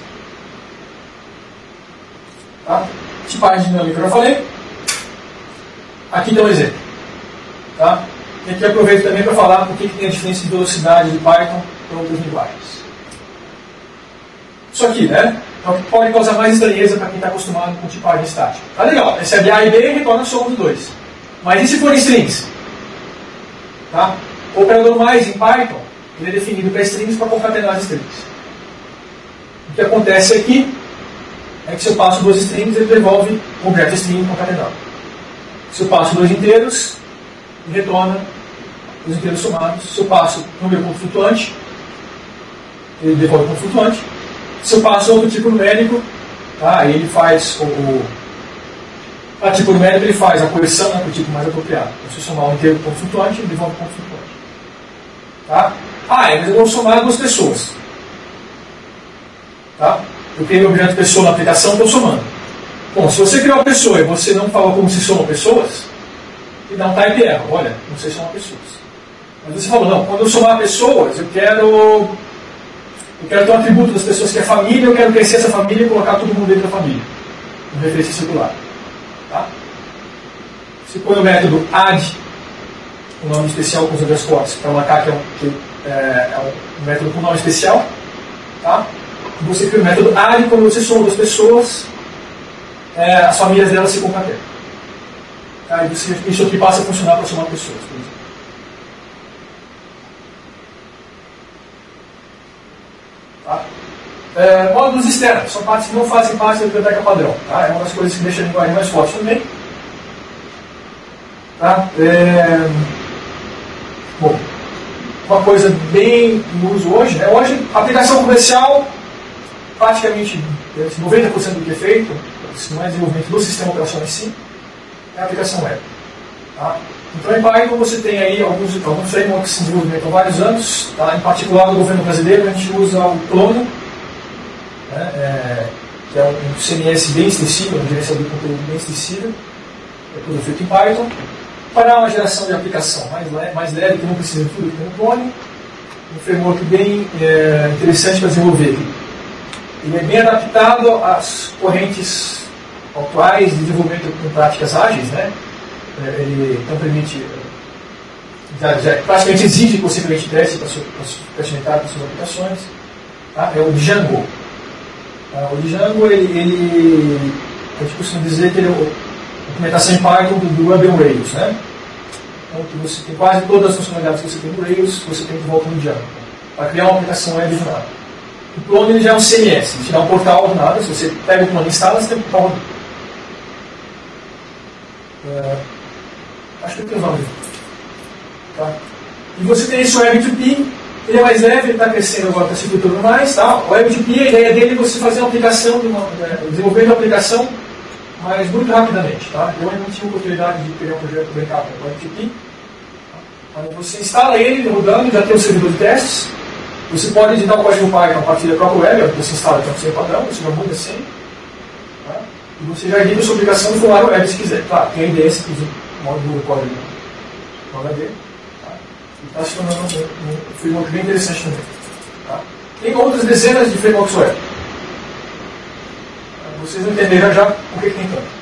B: Tá? Tipagem dinâmica eu já falei. Aqui tem um exemplo. Tá? E aqui eu aproveito também para falar por que tem a diferença de velocidade de Python para outras linguagens. Isso aqui, né? Então, pode causar mais estranheza para quem está acostumado com tipagem estática. Tá legal, recebe A e B e retorna a soma dos dois. Mas e se for em strings? Tá? O operador mais em Python, ele é definido para strings para concatenar as strings. O que acontece aqui é que se eu passo 2 strings, ele devolve um objeto string concatenado. Se eu passo 2 inteiros, ele retorna os inteiros somados. Se eu passo número ponto flutuante, ele devolve ponto flutuante. Se eu passo outro tipo numérico, tá, aí ele faz a tipo numérico ele faz a correção, né, para o tipo mais apropriado. Então, se eu somar um inteiro ponto flutuante, ele devolve ponto flutuante. Tá? Mas eu vou somar 2 pessoas. Tá? Eu criei o objeto pessoa na aplicação, estou somando. Bom, se você criou uma pessoa e você não falou como se soma pessoas, ele dá um type error. Olha, não sei somar pessoas. Mas você falou, não, quando eu somar pessoas, eu quero ter um atributo das pessoas que é família, eu quero crescer essa família e colocar todo mundo dentro da família. Uma referência circular. Tá? Você põe o método add, um nome especial com os underscores, para marcar que é um método com nome especial. Tá? Você cria o método add, quando você soma 2 pessoas, as famílias delas se concatenam. Tá? E isso aqui passa a funcionar para somar pessoas, por exemplo. Tá? Módulos externos são partes que não fazem parte da biblioteca padrão. Tá? É uma das coisas que deixa a linguagem mais forte também. Tá? Bom, uma coisa bem em uso hoje, né? Hoje, a aplicação comercial, praticamente 90% do que é feito, se não é desenvolvimento do sistema operacional em si, é a aplicação web. Tá? Então, em Python, você tem aí alguns frameworks em desenvolvimento há vários anos. Tá? Em particular, no governo brasileiro, a gente usa o Clone, né? Que é um CMS bem extensível, um gerenciador de conteúdo bem extensível, é tudo feito em Python, para uma geração de aplicação mais leve, que não precisa de tudo que tem no Clone. Um framework bem interessante para desenvolver. Ele é bem adaptado às correntes atuais de desenvolvimento com práticas ágeis, né? Ele então permite já praticamente exige que você implemente teste para experimentar para suas aplicações. Tá? É o Django. O Django, a gente costuma dizer que ele é a implementação em Python do Ruby on Rails. Né? Então, que você tem quase todas as funcionalidades que você tem no Rails, você tem de volta no Django. Para criar uma aplicação web do nada. O clone ele já é um CMS, ele te dá um portal do nada. Se você pega o clone e instala, você tem um portal. Acho que eu tenho os nomes. Tá? E você tem esse Web2P, ele é mais leve, ele está crescendo agora, está se filtrando mais. Tá? O Web2P, a ideia dele é você fazer uma aplicação, desenvolver uma aplicação, mas muito rapidamente. Tá? Eu ainda não tive a oportunidade de criar um projeto bem rápido com o Web2P. Tá? Você instala ele rodando, já tem o servidor de testes. Você pode editar o código Python a partir da própria web, você instala o seu padrão, você já muda assim. Tá? E você já edita a sua aplicação no formulário web se quiser. Claro, tem a ideia se quiser modo do código no HD. Tá? E está se tornando um framework bem interessante também. Tá? Tem outras dezenas de frameworks web. Vocês vão entender já o que tem tanto.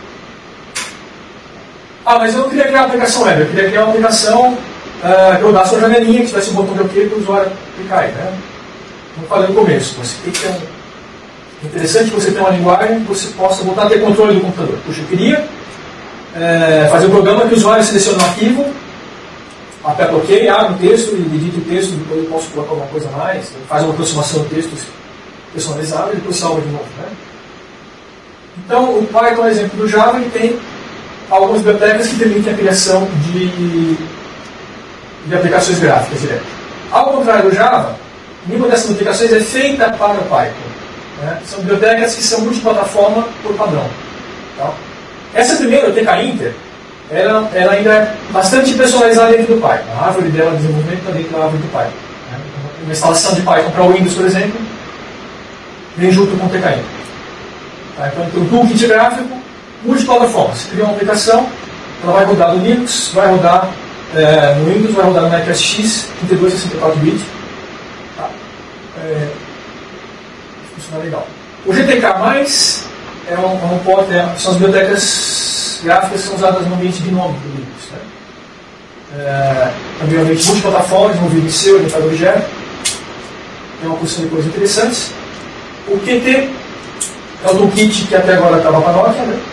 B: Mas eu não queria criar uma aplicação web, eu queria criar uma aplicação que rodasse sua janelinha, que tivesse um botão de OK para o usuário clicar. Né? Como eu falei no começo, você tem que ter interessante que você tenha uma linguagem que você possa voltar a ter controle do computador. Puxa, eu queria fazer um programa que o usuário seleciona um arquivo, aperta OK, abre o texto e edita o texto, depois eu posso colocar alguma coisa a mais, faz uma aproximação do texto personalizado e depois salva de novo. Né? Então, o Python, exemplo do Java, ele tem algumas bibliotecas que permitem a criação de aplicações gráficas direto. Ao contrário do Java, nenhuma dessas aplicações é feita para o Python. Né? São bibliotecas que são multiplataforma por padrão. Tá? Essa primeira, o TK-Inter, ela ainda é bastante personalizada dentro do Python. A árvore dela de desenvolvimento está dentro da árvore do Python. Né? Uma instalação de Python para o Windows, por exemplo, vem junto com o TK-Inter. Tá? Então, tem um toolkit gráfico, multiplataforma. Você cria uma aplicação, ela vai rodar no Linux, vai rodar no Windows, vai rodar no Mac OS X, 32 e 64 bits. Tá? Funciona legal. O GTK+, são as bibliotecas gráficas que são usadas no ambiente dinâmico do Linux. Né? Também é um ambiente multiplataforma, desenvolvido em C, orientado a objeto. Tem uma porção de coisas interessantes. O Qt é o toolkit que até agora estava para a Nokia. Né?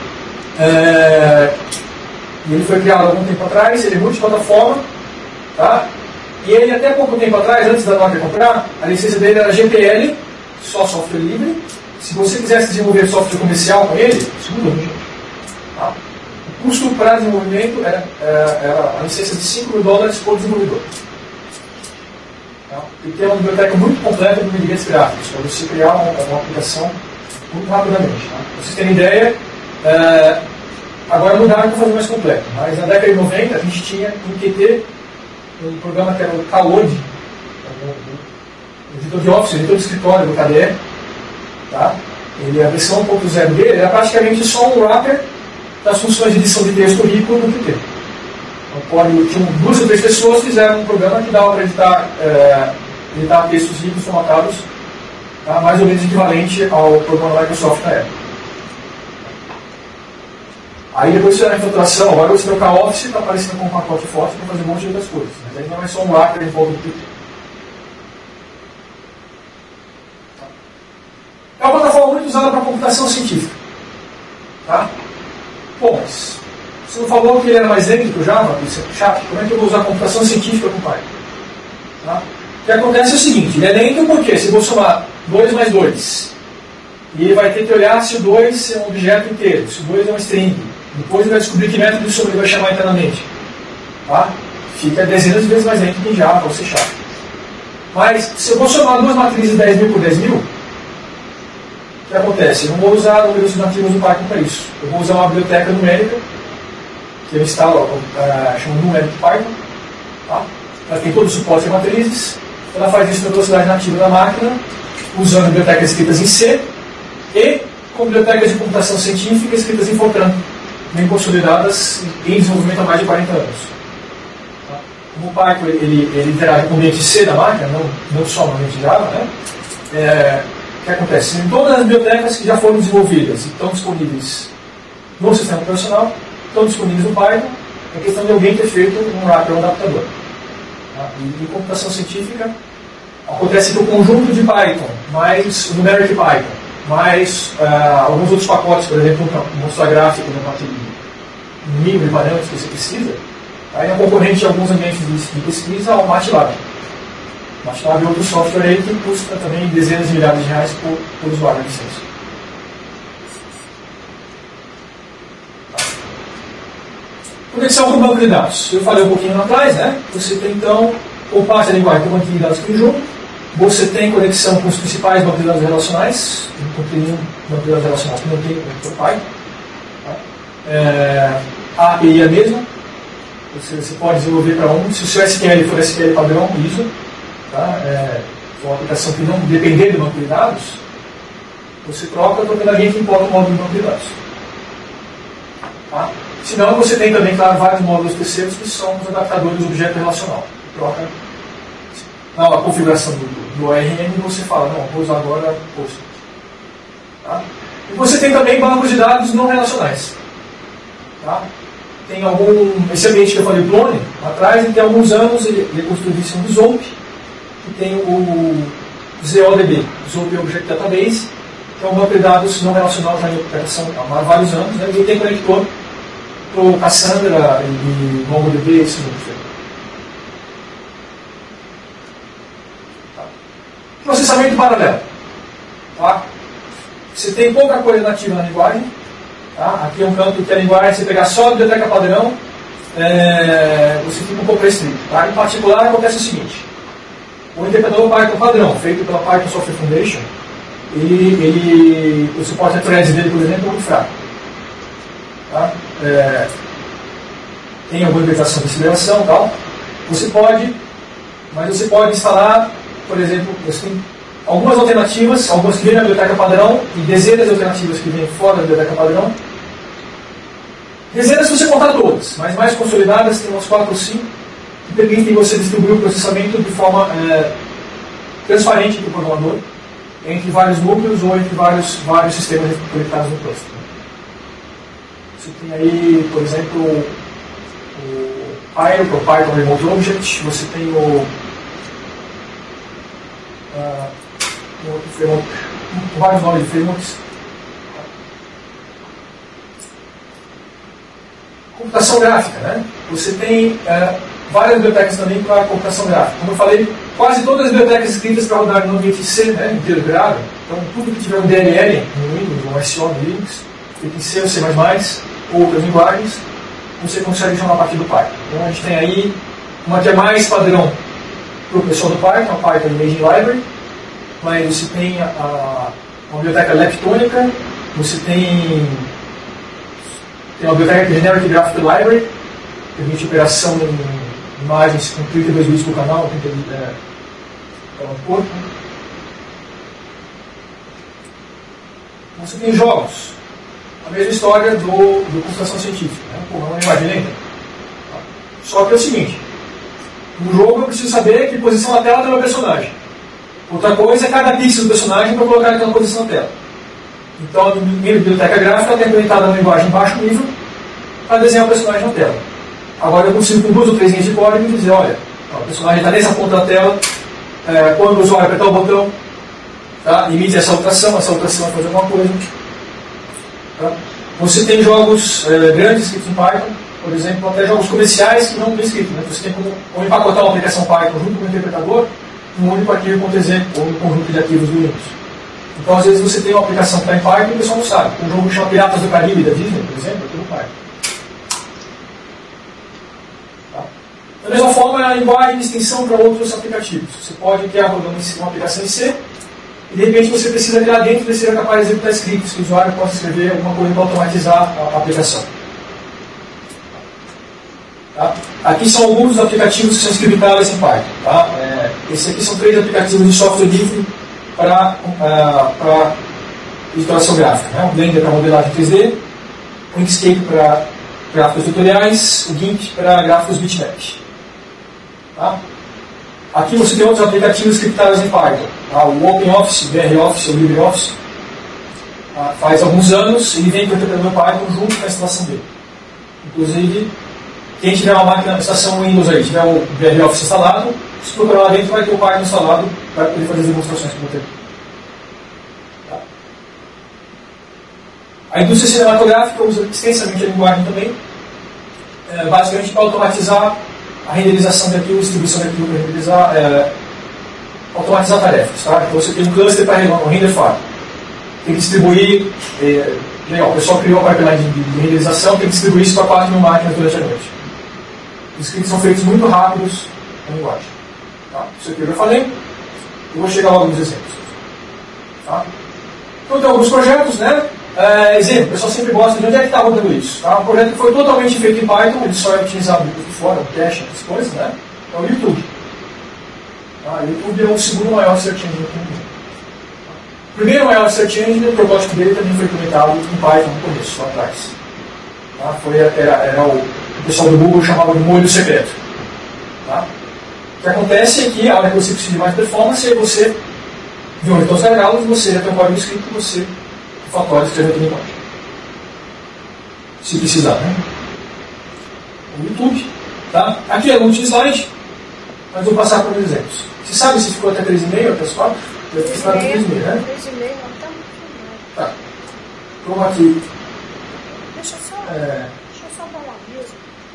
B: Ele foi criado há algum tempo atrás, ele é multiplataforma. Tá? E ele até pouco tempo atrás, antes da Nokia comprar, a licença dele era GPL, só software livre. Se você quisesse desenvolver software comercial com ele, isso mudou. Tá? O custo para desenvolvimento era a licença de $5.000 por desenvolvedor. Tá? E tem uma biblioteca muito completa de medidas gráficas, para você criar uma aplicação muito rapidamente. Tá? Para vocês terem ideia, agora mudaram para fazer mais completo. Mas na década de 90 a gente tinha no Qt um programa que era o Kaload, o editor de Office, o editor de escritório do KDE. Tá? A versão 1.0 dele era praticamente só um wrapper das funções de edição de texto rico no Qt. Então, tinham 2 ou 3 pessoas que fizeram um programa que dava para editar textos ricos formatados, tá? Mais ou menos equivalente ao programa da Microsoft na época. Aí depois fizeram a infiltração, agora você trocar Office está aparecendo com um pacote forte para fazer um monte de outras coisas. Mas aí não é só um wrapper em volta do Qt. É uma plataforma muito usada para computação científica. Tá? Bom, mas você não falou que ele era mais lento que o Java? Isso é chato. Como é que eu vou usar computação científica com Python? Tá? O que acontece é o seguinte, ele é lento porque se eu vou somar 2 mais 2, e ele vai ter que olhar se o 2 é um objeto inteiro, se o 2 é uma string. Depois ele vai descobrir que método de soma ele vai chamar internamente. Tá? Fica dezenas de vezes mais lento que em Java ou C#. Mas se eu vou somar 2 matrizes 10.000 por 10.000, o que acontece? Eu não vou usar números nativos do Python para isso. Eu vou usar uma biblioteca numérica, que eu instalo, chamo Numeric Python. Tá? Ela tem todo o suporte a matrizes. Ela faz isso na velocidade nativa da máquina, usando bibliotecas escritas em C e com bibliotecas de computação científica escritas em Fortran, bem consolidadas em desenvolvimento há mais de 40 anos. Tá? Como o Python ele interage com o ambiente C da máquina, não só no ambiente Java, né? O que acontece? Em todas as bibliotecas que já foram desenvolvidas e estão disponíveis no sistema operacional, estão disponíveis no Python, é questão de alguém ter feito um wrapper ou um adaptador. Tá? E em computação científica, acontece que o conjunto de Python, mais o numeric Python, mais alguns outros pacotes, por exemplo, um mostrar gráfico na parte de nível de parâmetros que você precisa, aí é um concorrente de alguns ambientes de pesquisa ao MATLAB. MATLAB é outro software aí que custa também dezenas de milhares de reais por usuário de licença. Conexão com o banco de dados. Eu falei um pouquinho lá atrás, né? Você tem então, ou parte da linguagem com o banco de dados que junto, você tem conexão com os principais bancos de dados relacionais, não tem nenhum banco de dados relacional que não tem o Python. Tá? A API é a mesma, você pode desenvolver para um, se o seu SQL for SQL padrão, ISO, tá? Uma aplicação que não depender do banco de dados, você troca trocando alguém que importa o módulo do banco de dados. Tá? Se não, você tem também, claro, vários módulos terceiros que são os adaptadores do objeto relacional. Troca na configuração do ORM, você fala, não, vou usar agora Postgres. Tá? E você tem também bancos de dados não relacionais. Tá? Tem esse ambiente que eu falei, o Plone, atrás, ele tem alguns anos, ele é construído em cima do Zope, que tem o ZODB, Zope Object Database, que é um banco de dados não relacional já em operação há vários anos, né? E ele tem conector para o Cassandra e MongoDB, esse tipo. Tá. Processamento paralelo. Tá? Você tem pouca coisa nativa na linguagem. Tá? Aqui é um campo que a linguagem, se pegar só a biblioteca padrão, você fica um pouco restrito. Tá? Em particular, acontece o seguinte: o interpretador Python padrão, feito pela Python Software Foundation, o suporte a threads dele, por exemplo, é muito fraco. Tá? Tem alguma limitação de aceleração e tal. Você pode instalar, por exemplo, você tem algumas alternativas, algumas que vêm na biblioteca padrão e dezenas de alternativas que vêm fora da biblioteca padrão. Dezenas se você contar todas, mas mais consolidadas, tem umas 4 ou 5, que permitem você distribuir o processamento de forma transparente para o programador, entre vários núcleos ou entre vários sistemas conectados no cluster. Você tem aí, por exemplo, o Python Remote Object, você tem vários nomes de frameworks. Computação gráfica, né? Você tem várias bibliotecas também para computação gráfica. Como eu falei, quase todas as bibliotecas escritas para rodar no ambiente C, né, integrado. Então, tudo que tiver um DLL no Windows, um SO no Linux, feito em C ou C++, ou outras linguagens, você consegue chamar a partir do Python. Então, a gente tem aí uma que é mais padrão para o pessoal do Python, a Python Imaging Library, mas você tem uma biblioteca leptônica, você tem uma biblioteca Generic Graphic Library, que permite operação em imagens com 32 bits por canal, 30 bits por corpo. Você tem jogos, a mesma história do computação científica, né? Pô, não imagina ainda. Só que é o seguinte, no jogo eu preciso saber que posição na tela tem o meu personagem. Outra coisa é cada pixel do personagem para colocar naquela posição na tela. Então, a minha biblioteca gráfica está implementada na linguagem baixo nível para desenhar o personagem na tela. Agora eu consigo, com 2 ou 3 linhas de código, dizer, olha, o personagem está nessa ponta da tela, quando o usuário apertar o botão, tá, emite essa alteração vai fazer alguma coisa. Tá? Você tem jogos grandes escritos em Python, por exemplo, até jogos comerciais que não estão escritos. Né? Você tem como empacotar uma aplicação Python junto com o interpretador num único arquivo, por exemplo, ou um conjunto de arquivos do Linux. Então, às vezes, você tem uma aplicação que está em Python e o pessoal não sabe. Um jogo que chama Piratas do Caribe, da Disney, por exemplo, é tudo Python. Tá? Da mesma forma, a linguagem de extensão para outros aplicativos. Você pode criar uma aplicação em C e, de repente, você precisa criar dentro desse ser capaz de executar scripts que o usuário possa escrever alguma coisa para automatizar a aplicação. Tá? Aqui são alguns dos aplicativos que são scriptáveis em Python. Tá? Esses aqui são 3 aplicativos de software livre para editoração gráfica. Né? O Blender para modelagem 3D, o Inkscape para gráficos tutoriais, o GIMP para gráficos bitmap. Tá? Aqui você tem outros aplicativos scriptados em Python. Tá? O OpenOffice, o BROffice ou LibreOffice, faz alguns anos ele vem com o interpretador Python junto com a instalação dele. Inclusive, Quem tiver uma máquina na estação Windows aí, tiver o VR Office instalado, se procurar lá dentro vai ter o Python instalado para poder fazer as demonstrações que eu vou ter. Tá. A indústria cinematográfica usa extensamente a linguagem também, basicamente para automatizar a renderização de arquivos, distribuição de arquivos para renderizar, automatizar tarefas. Tá? Então você tem um cluster para um render farm. Tem que distribuir, legal, o pessoal criou a pipeline de renderização, tem que distribuir isso para 4.000 máquinas durante a noite. Os scripts são feitos muito rápidos na linguagem. Tá? Isso aqui eu já falei, eu vou chegar logo nos exemplos. Tá? Então tem alguns projetos, né? Exemplo, o pessoal sempre gosta de onde é que está rodando isso. Tá? Um projeto que foi totalmente feito em Python, ele só é utilizado por fora, o cache, essas coisas, né? É o YouTube. Tá? O YouTube é o segundo maior search engine do mundo. O primeiro maior search engine, o protótipo dele também foi implementado em Python no começo, lá atrás. Tá? Era o pessoal do Google chamava de molho secreto. Tá? O que acontece é que a hora que você precisa de mais performance, aí você, de onde estão os gargalos, você já tem um código escrito que você fatório escrever aqui embaixo. Se precisar, né? O YouTube. Tá? Aqui é o último slide, mas vou passar por exemplos. Você sabe se ficou até 3,5 até as 4? Deve ter ficado até 3,5, né?
C: 3,5, não tá muito mais.
B: Tá. Vamos aqui.
C: Deixa eu só dar um aviso.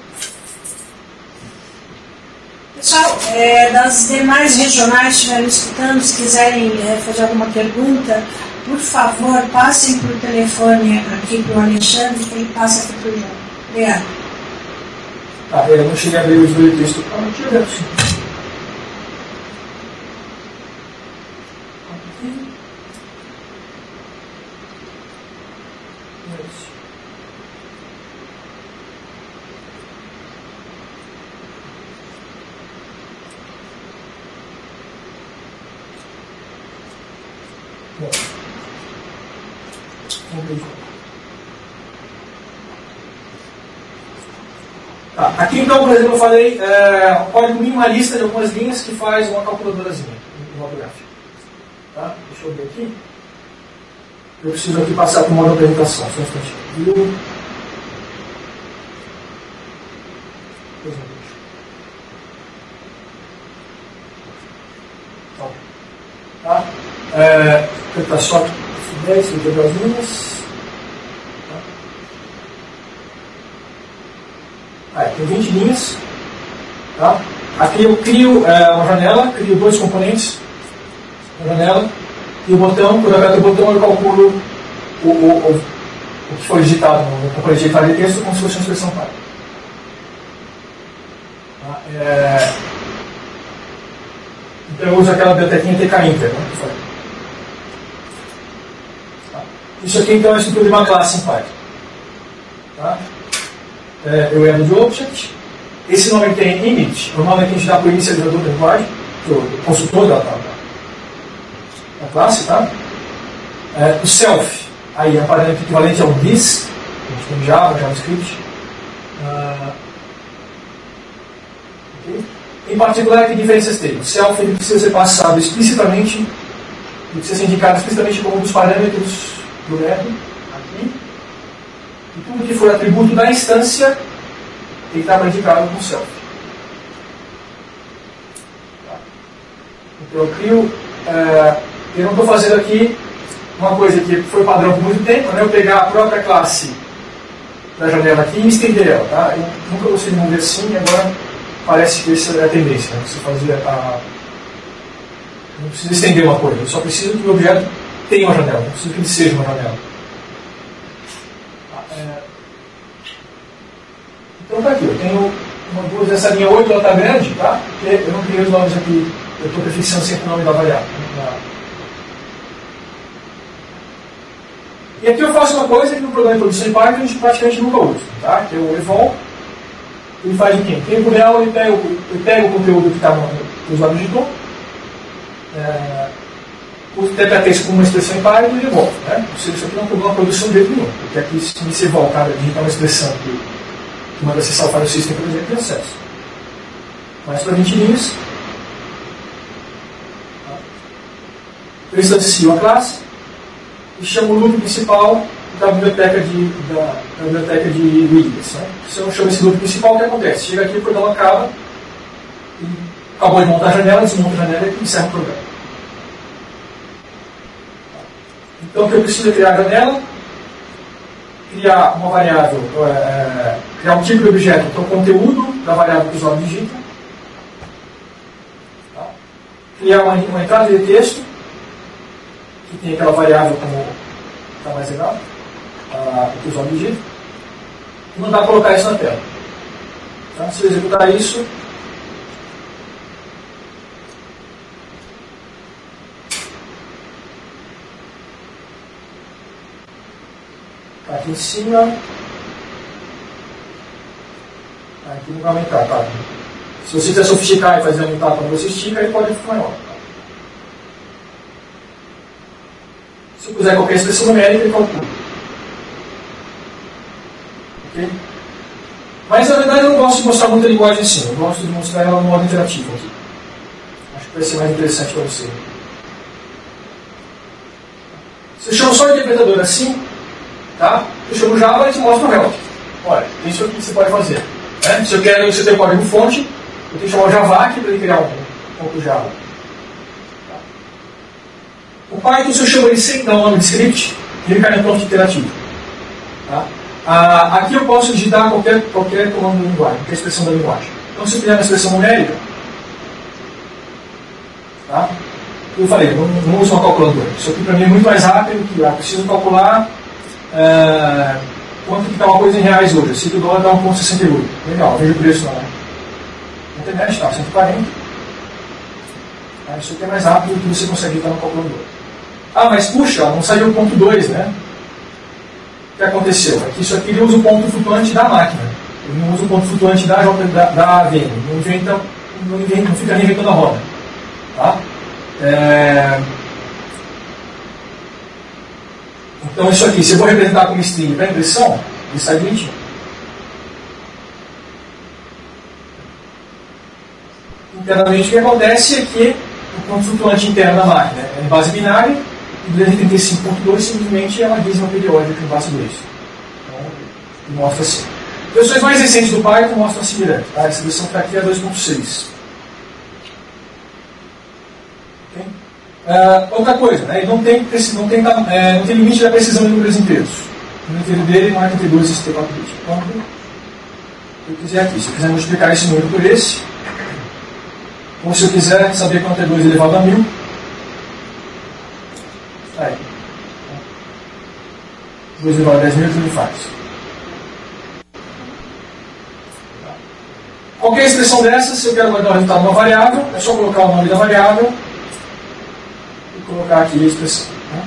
A: Pessoal, das demais regionais que estiverem escutando, se quiserem fazer alguma pergunta, por favor, passem por telefone aqui para o Alexandre, que ele passa aqui para o João. Obrigada.
B: Tá, eu não cheguei a ver os dois textos. Ah, não tinha aberto, sim. Tá, aqui então, por exemplo, eu falei um código minimalista de algumas linhas que faz uma calculadorazinha no modo gráfico. Tá? Deixa eu ver aqui. Eu preciso aqui passar para o modo apresentação. Só um instantinho. Tá? Tentar só 10, as linhas. Tem 20 linhas. Tá? Aqui eu crio uma janela, crio dois componentes na janela, e o botão, quando eu aperto o botão, eu calculo o que foi digitado no componente digitado de texto como se fosse uma expressão Python. Tá? Então eu uso aquela bibliotequinha TK-Inter. Né? Tá? Isso aqui então é a estrutura de uma classe em Python. Tá? Eu entro de object, esse nome tem init, o nome que a gente dá para o inicializador da linguagem, o consultor da classe, tá? O self, aí é um parâmetro equivalente ao this, a gente tem Java, JavaScript. Okay. Em particular, que diferenças tem? O self ele precisa ser passado explicitamente, ele precisa ser indicado explicitamente como um dos parâmetros do método, aqui. E tudo que for atributo da instância tem que estar predicado com self. Tá? Então eu crio. Eu não estou fazendo aqui uma coisa que foi padrão por muito tempo, né? Eu pegar a própria classe da janela aqui e estender ela. Tá? Eu nunca gostei de mover assim e agora parece que essa é a tendência. Né? Você fazer não precisa estender uma coisa, eu só preciso que o objeto tenha uma janela, não preciso que ele seja uma janela. Então está aqui, eu tenho essa linha 8, ela está grande, tá? Porque eu não criei os nomes aqui, eu estou prefixando sempre o nome da variável. E aqui eu faço uma coisa que no programa de produção em Python a gente praticamente nunca usa, tá? Que é o evol. Ele faz o quê? Em tempo real ele pega o conteúdo que está no usuário digitou, o TP-texto com uma expressão em Python e devolve, né? Ou seja, isso aqui não é um problema de produção de jeito nenhum, porque aqui se esse evol, cara, digitar uma expressão que manda acessar o file system, por exemplo, tem acesso. Mais para 20 linhas. Eu instancio a classe e chamo o loop principal da biblioteca de Wiggins. Né? Se eu chamo esse loop principal, o que acontece? Chega aqui, o programa acaba, e acabou de montar a janela, desmonta a janela e encerra o programa. Então, o que eu preciso é criar a janela, criar uma variável, criar um tipo de objeto, que é o conteúdo da variável que o usuário digita, tá? Criar uma entrada de texto, que tem aquela variável como está mais legal, que o usuário digita, e mandar colocar isso na tela. Tá? Se eu executar isso, aqui em cima, aqui não vai aumentar, tá? Se você quiser sofisticar e fazer aumentar quando você estica, ele pode ficar maior. Tá? Se eu puser qualquer expressão numérica, ele calcula. Ok? Mas na verdade eu não gosto de mostrar muita linguagem assim, eu gosto de mostrar ela no modo interativo aqui. Acho que vai ser mais interessante para você. Se eu chamo só o interpretador assim, tá? Eu chamo Java e te mostro o help. Olha, isso aqui que você pode fazer. Né? Se eu quero que você tenha o código fonte, eu tenho que chamar o Java aqui para ele criar um ponto Java. Tá? O Python, se eu chamo ele sem dar o nome de script, ele cai no prompt interativo. Tá? Aqui eu posso digitar qualquer comando da linguagem, qualquer expressão da linguagem. Então, se eu criar uma expressão numérica, tá? Eu falei, não uso uma calculadora. Isso aqui para mim é muito mais rápido que preciso calcular quanto que está uma coisa em reais hoje. Eu sei que o dólar dá 1,68. Legal, vejo o preço lá. Na internet está 140. Isso aqui é mais rápido do que você consegue digitar no calculador. Mas puxa, não saiu o ponto 2, né? O que aconteceu? É que isso aqui ele usa o ponto flutuante da máquina. Ele não usa o ponto flutuante da AVM. Não fica reinventando a roda. Tá? Então isso aqui, se eu vou representar como string para impressão, ele sai bonitinho. Internamente o que acontece é que o ponto flutuante interno da máquina é em base binária, e 235.2 simplesmente é uma dízima periódica em base 2. Então, ele mostra assim. Versões mais recentes do Python mostram assim direto. Tá? Essa versão que está aqui é 2.6. Okay? Outra coisa, né? Ele não tem limite da precisão de números inteiros. O número inteiro dele não é 32 e 64 bits. Então, eu quiser aqui, se eu quiser multiplicar esse número por esse, ou se eu quiser saber quanto é 2 elevado a 1000, aí. 2 elevado a 10.000 tudo faz. Qualquer expressão dessa, se eu quero guardar o resultado de uma variável, é só colocar o nome da variável e colocar aqui a expressão. Né?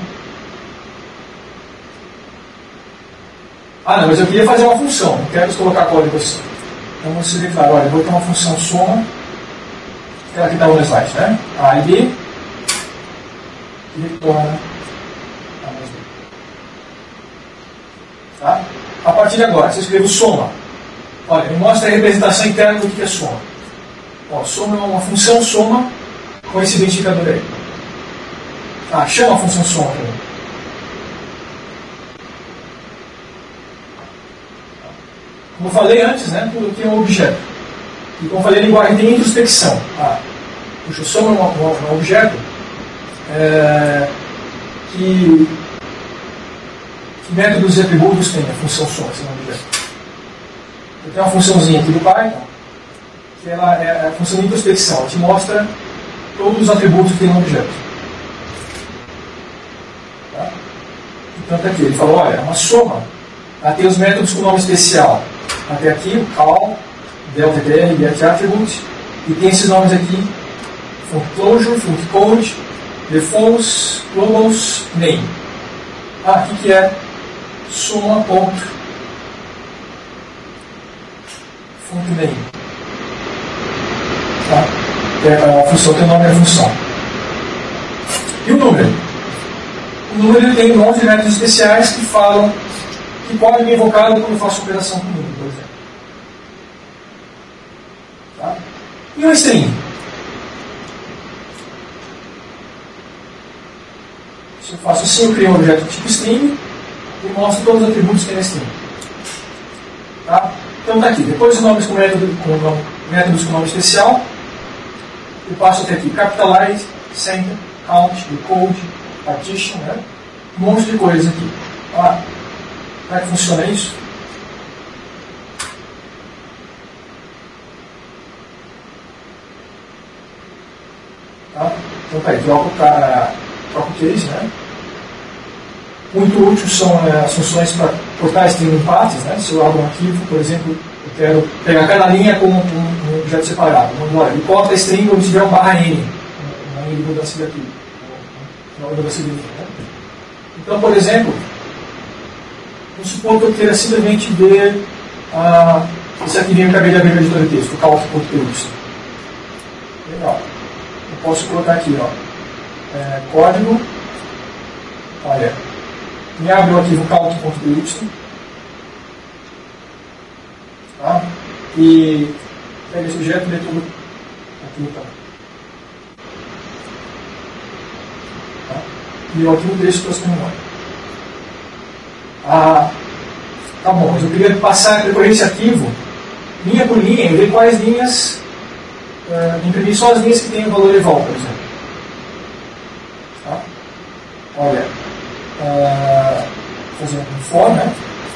B: Não, mas eu queria fazer uma função, não quero colocar código assim. Então você declara, olha, eu vou ter uma função soma, aquela que está no slide, né? A e B, e retorna A mais B. Tá? A partir de agora, se eu escrevo soma, olha, me mostra a representação interna do que é soma. Soma é uma função soma com esse identificador aí. Chama a função soma também. Como eu falei antes, né, tudo aqui é um objeto. E como eu falei, a linguagem tem introspecção. Puxa, soma é um objeto que métodos e atributos tem a função soma, esse é um objeto. Eu tenho uma funçãozinha aqui do Python, que ela é a função de introspecção, ela te mostra todos os atributos que tem no objeto. Tá? Então tá aqui, ele falou, olha, uma soma, ela tem os métodos com nome especial. Até aqui, o call, delta-tr, getAttribute, e tem esses nomes aqui, funcClosure, funcCode, defaults, globals, name. O que é soma ponto funcName. Tá? A função tem o nome da função. E o número? O número ele tem 11 métodos especiais que falam que podem ser invocados quando eu faço operação com o número, por exemplo. Tá? E o string? Se eu faço assim, eu crio um objeto tipo string, e mostra todos os atributos que tem nesse string. Tá? Então está aqui. Depois os nomes métodos com nome especial. Eu passo até aqui. Capitalize, center, count, decode, partition, né? Um monte de coisas aqui. Ah, como é que funciona isso? Tá? Então tá aí, troco o case, né? Muito útil são as funções para cortar string em partes, né? Se eu abro um arquivo, por exemplo, eu quero pegar cada linha como um objeto separado. Então, ele corta a string onde tiver um /n, uma linha de mudança de arquivo, uma mudança de linha, né? Então, por exemplo, vamos supor que eu queira simplesmente ver esse arquivinho que eu acabei de abrir no editor de texto, o calc.py. Legal. Eu posso colocar aqui, ó, código, olha, me abre o arquivo calc.py, tá? E pega esse objeto e lê tudo aqui, tá? E o arquivo texto trouxe para memória. Tá bom, mas eu queria percorrer esse arquivo linha por linha e ver quais linhas, imprimir só as linhas que têm o valor eval, por exemplo. Tá? Olha, fazer um for, né?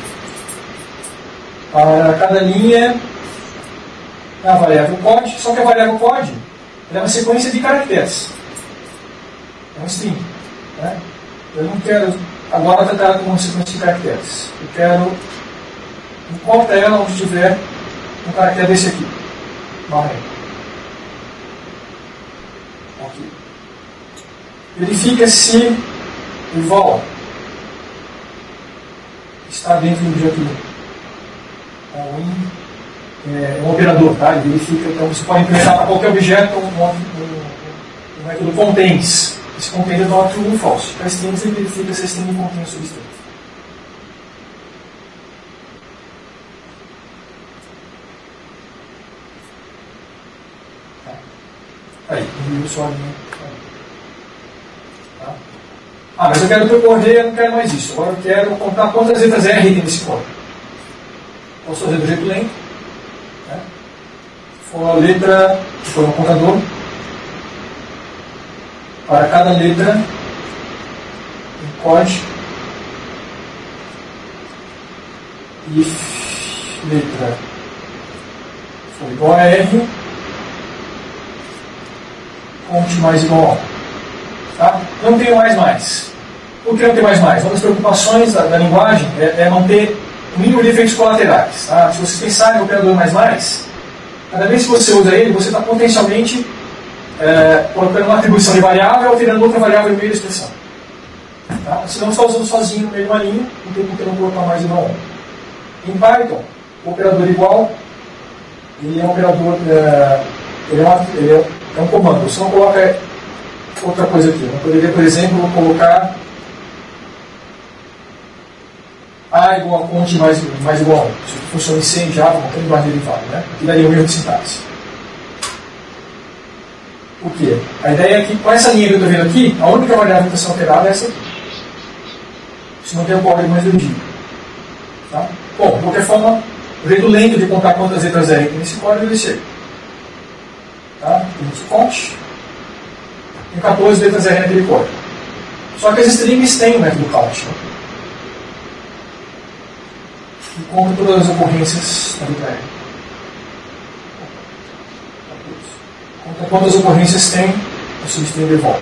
B: Para cada linha a variável code, só que a variável code é uma sequência de caracteres. É um string. Né? Eu não quero agora tratar como uma sequência de caracteres. Eu quero importa ela onde tiver um caractere desse aqui. Aqui. Verifica se o val está dentro do objeto é um operador, tá? Ele verifica, então você pode implementar para qualquer objeto um método contains. Esse contains é not true ou false. Para strings ele verifica se a string contém a substância. Tá. Aí, envio só a linha. Tá? Mas eu quero percorrer, eu não quero mais isso. Agora eu quero contar quantas letras R tem nesse código. Posso fazer do jeito lento. Né? For a letra, for um contador. Para cada letra, encode if letra for igual a R, conte mais igual a. Tá? Não tenho mais. Por que não tem mais? Uma das preocupações da linguagem é manter o mínimo de efeitos colaterais. Tá? Se você pensar em operador mais, cada vez que você usa ele, você está potencialmente colocando uma atribuição de variável e alterando outra variável no meio da expressão. Tá? Se não está usando sozinho no meio de uma linha, não tem por que não colocar mais igual a 1. Em Python, o operador igual, ele é um operador, ele é um comando. Você não coloca outra coisa aqui. Eu poderia, por exemplo, colocar A igual a conte mais igual a 1. Isso funciona em C, em Java, não tem linguagem derivada, né? Aqui daria o mesmo de sintaxe. O quê? A ideia é que com essa linha que eu estou vendo aqui, a única variável que está sendo alterada é essa aqui. Se não tem o código mais legível. Tá? Bom, de qualquer forma, o jeito lento de contar quantas letras R tem nesse código é esse aí. Tá? Temos conte. Tem 14 letras R naquele código. Só que as strings têm o método count. Né? E conta todas as ocorrências da letra R. Conta quantas ocorrências tem o substring devolve.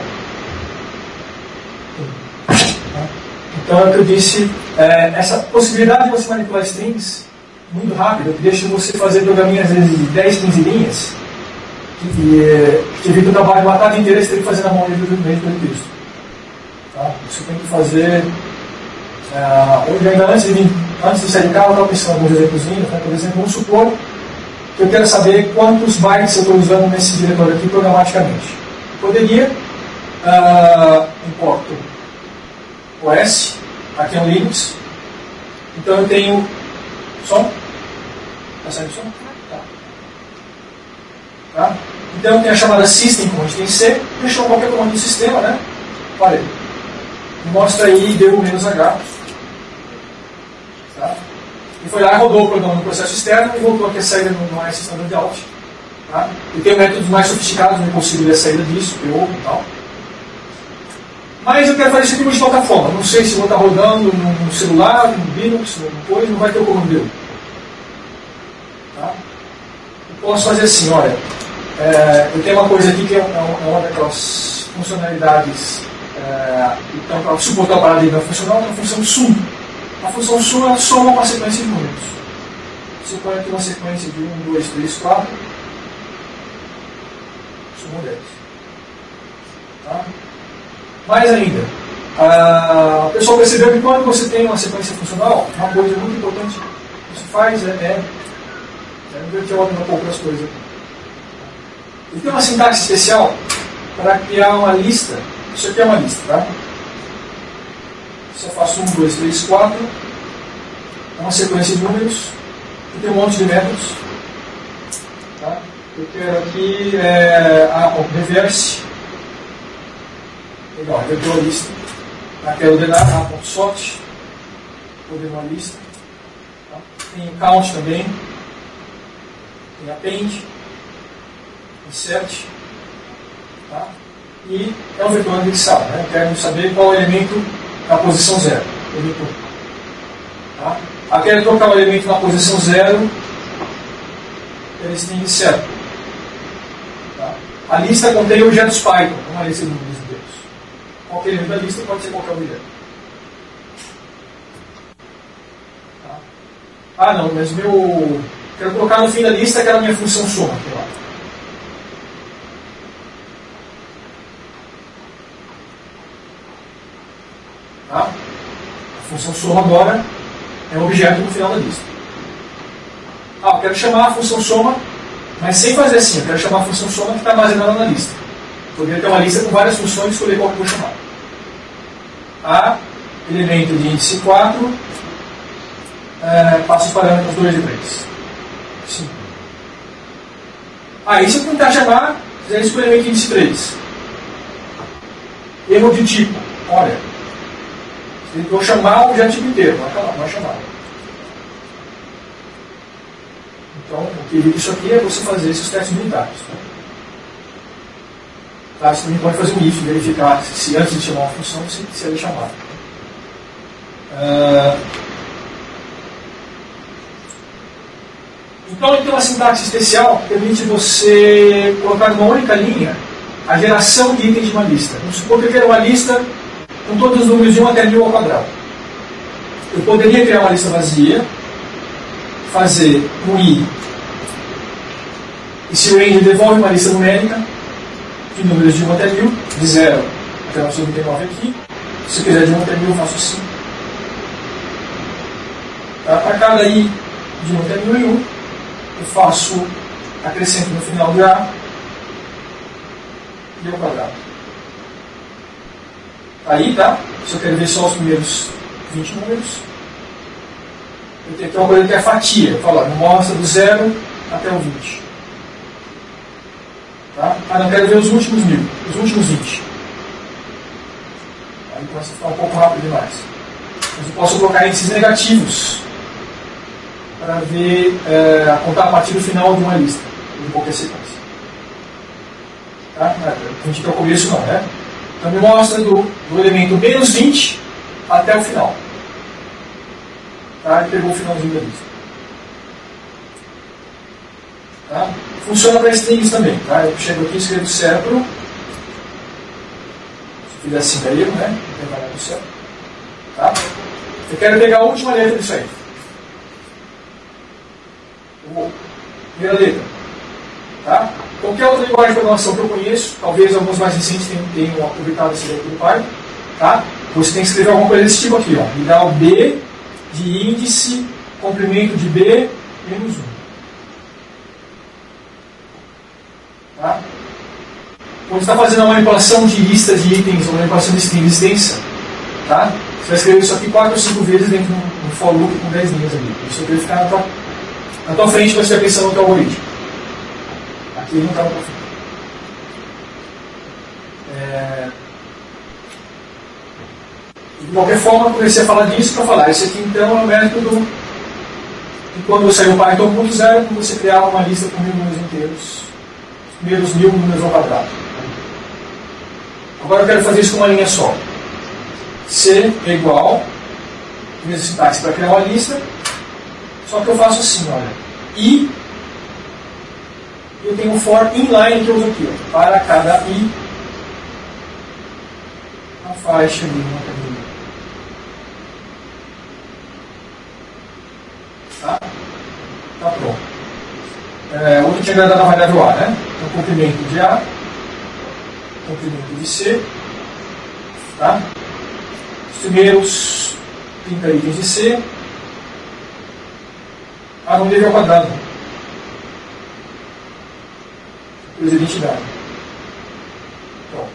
B: Então, é o que eu disse, essa possibilidade de você manipular strings muito rápido, que deixa você fazer programinhas às vezes de 10, 15 linhas, que evita o trabalho de uma tarde inteira você tem que fazer na mão do texto. Tá? Você tem que fazer. Hoje, ainda antes de sair de carro, eu estava pensando em alguns exemplos. Né? Por exemplo, vamos supor que eu quero saber quantos bytes eu estou usando nesse diretório aqui programaticamente. Eu poderia, importo OS, aqui é um Linux, então eu tenho som. Está saindo som? Tá? Então eu tenho a chamada system, como a gente tem C, deixou qualquer comando do sistema, né? Olha, mostra aí deu -H. Ele foi lá, rodou o programa no processo externo e voltou aqui a saída no AS standard out. Tá? E tem métodos mais sofisticados, não consigo ver a saída disso, e tal. Mas eu quero fazer isso aqui de qualquer forma. Não sei se vou estar rodando no celular, no Linux, no coisa, não vai ter o comando dele. Tá? Eu posso fazer assim, olha, eu tenho uma coisa aqui que é uma daquelas funcionalidades, então para suportar o paradigma funcional, é a função sum. A função sum ela soma uma sequência de números. Você pode ter uma sequência de 1, 2, 3, 4, suma 10. Tá? Mais ainda, o pessoal percebeu que quando você tem uma sequência funcional, uma coisa muito importante que você faz inverter a ordem um pouco das coisas. E tem uma sintaxe especial para criar uma lista. Isso aqui é uma lista, tá? Se eu faço 1, 2, 3, 4, é uma sequência de números, e tem um monte de métodos. Tá? Eu quero aqui reverse. Legal, reverteu a lista. Aqui é ordenar, a.sort, ordenou a lista. Tá? Tem count também. Tem append, insert. Tá? E é um vetor indexado. Né? Eu quero saber qual é o elemento na posição 0. Tá? Aqui quero trocar o elemento na posição 0, eles têm certo. Tá? A lista contém objetos Python, uma lista de números inteiros. Qualquer elemento da lista pode ser qualquer objeto. Tá? Ah, não, mas quero colocar no fim da lista aquela minha função soma. Aqui, lá. Tá? A função soma agora é um objeto no final da lista. Eu quero chamar a função soma, mas sem fazer assim. Eu quero chamar a função soma que está armazenada na lista. Poderia ter uma lista com várias funções e escolher qual que eu vou chamar. Elemento de índice 4, passo os parâmetros 2 e 3. 5. E se eu tentar chamar, fizer isso com o elemento de índice 3. Erro de tipo. Olha, eu vou chamar o objeto tipo inteiro, não vai chamar. Então, o que evita isso aqui é você fazer esses testes unitários. Tá? Você também pode fazer um if, verificar se antes de chamar uma função, se ela é chamada. Então, ele tem uma sintaxe especial que permite você colocar numa única linha a geração de itens de uma lista. Vamos supor que eu quero uma lista com todos os números de 1 até 1000 ao quadrado. Eu poderia criar uma lista vazia, fazer um i, e se o range devolve uma lista numérica de números de 1 até 1000, de 0 até 999 aqui. Se eu quiser de 1 até 1000, eu faço assim. Tá? Para cada i de 1 até 1001, eu faço, acrescento no final de a e ao quadrado. Aí, tá? Se eu quero ver só os primeiros 20 números, eu tenho que ter uma coisa que é a fatia. Eu falo, mostra do 0 até o 20. Tá? Não quero ver os últimos 1000, os últimos 20. Aí começa a ficar um pouco rápido demais. Mas eu posso colocar índices negativos para ver, contar a partir do final de uma lista, de qualquer sequência. Tá? A gente quer o começo não, né? Então me mostra do elemento menos 20 até o final. Tá? Ele pegou o finalzinho da lista. Tá? Funciona para strings também. Tá? Eu chego aqui e escrevo sepro. Se fizer assim é erro, né? Não tem do sepro. Tá? Eu quero pegar a última letra disso aí. Primeira letra. Tá? Qualquer outra linguagem de programação que eu conheço, talvez alguns mais recentes tenham aproveitado esse letra do Python, tá? Você tem que escrever alguma coisa desse tipo aqui, ó. Me dá o B de índice, comprimento de B, menos 1. Tá? Quando você está fazendo uma manipulação de listas de itens, uma manipulação de string extensa, tá? Você vai escrever isso aqui 4 ou 5 vezes dentro de um for loop com 10 linhas ali. Isso vai ficar na tua frente, você vai pensando no teu algoritmo. Aqui não está no teu frente. De qualquer forma, eu comecei a falar disso para falar. Esse aqui então é o método E quando saiu o Python 1.0, você criava uma lista com 1000 números inteiros, os primeiros 1000 números ao quadrado. Agora eu quero fazer isso com uma linha só. C é igual, mesma sintaxe para criar uma lista, só que eu faço assim, olha, e eu tenho um for inline que eu uso aqui, ó, para cada i, a faixa ali, uma cadeia. Tá? Tá pronto. Outro tinha guardado a variável A, né? Então, comprimento de A, comprimento de C, tá? Os primeiros 30 itens de C, não deve ao quadrado. Coisa de identidade. Pronto.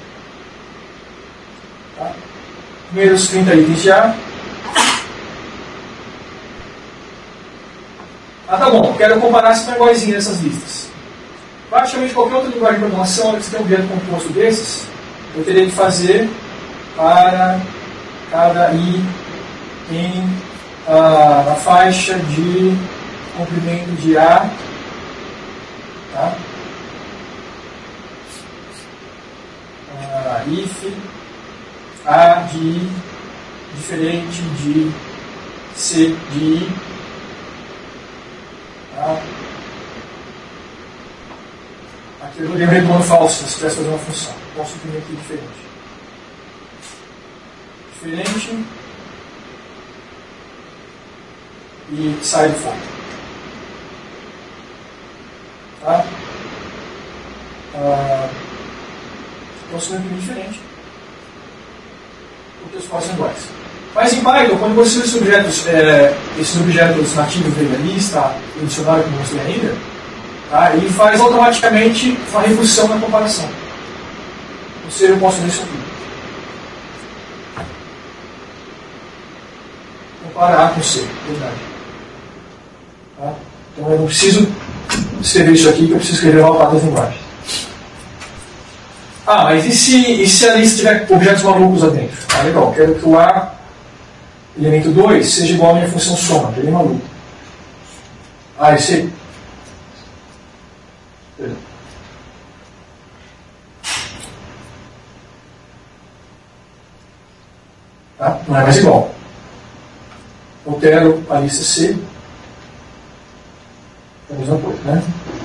B: Tá? Primeiros 30 itens de A. Tá bom, quero comparar se estão iguaizinhas essas listas. Praticamente qualquer outra linguagem de programação, se tem um objeto composto desses, eu teria que fazer para cada i em a faixa de comprimento de A, tá? If A de I diferente de C de I, tá? Aqui eu joguei um retorno falso, se quisesse fazer uma função. Posso imprimir aqui diferente e sai do foco. Tá? Posso imprimir diferente porque os códigos são iguais. Mas em Python, quando você usa esses objetos nativos da lista, o dicionário que eu mostrei ainda, tá? Ele faz automaticamente uma recursão na comparação. Ou seja, eu posso fazer isso aqui. Comparar A com C, verdade. Tá? Então eu não preciso escrever isso aqui, que eu preciso escrever uma parte das linguagens. Mas e se a lista tiver objetos malucos lá dentro? Legal, quero que o A, elemento 2, seja igual à minha função soma, que ele é maluco. Eu sei. Tá? Não é mais igual. Altero a lista C. É a mesma coisa, né?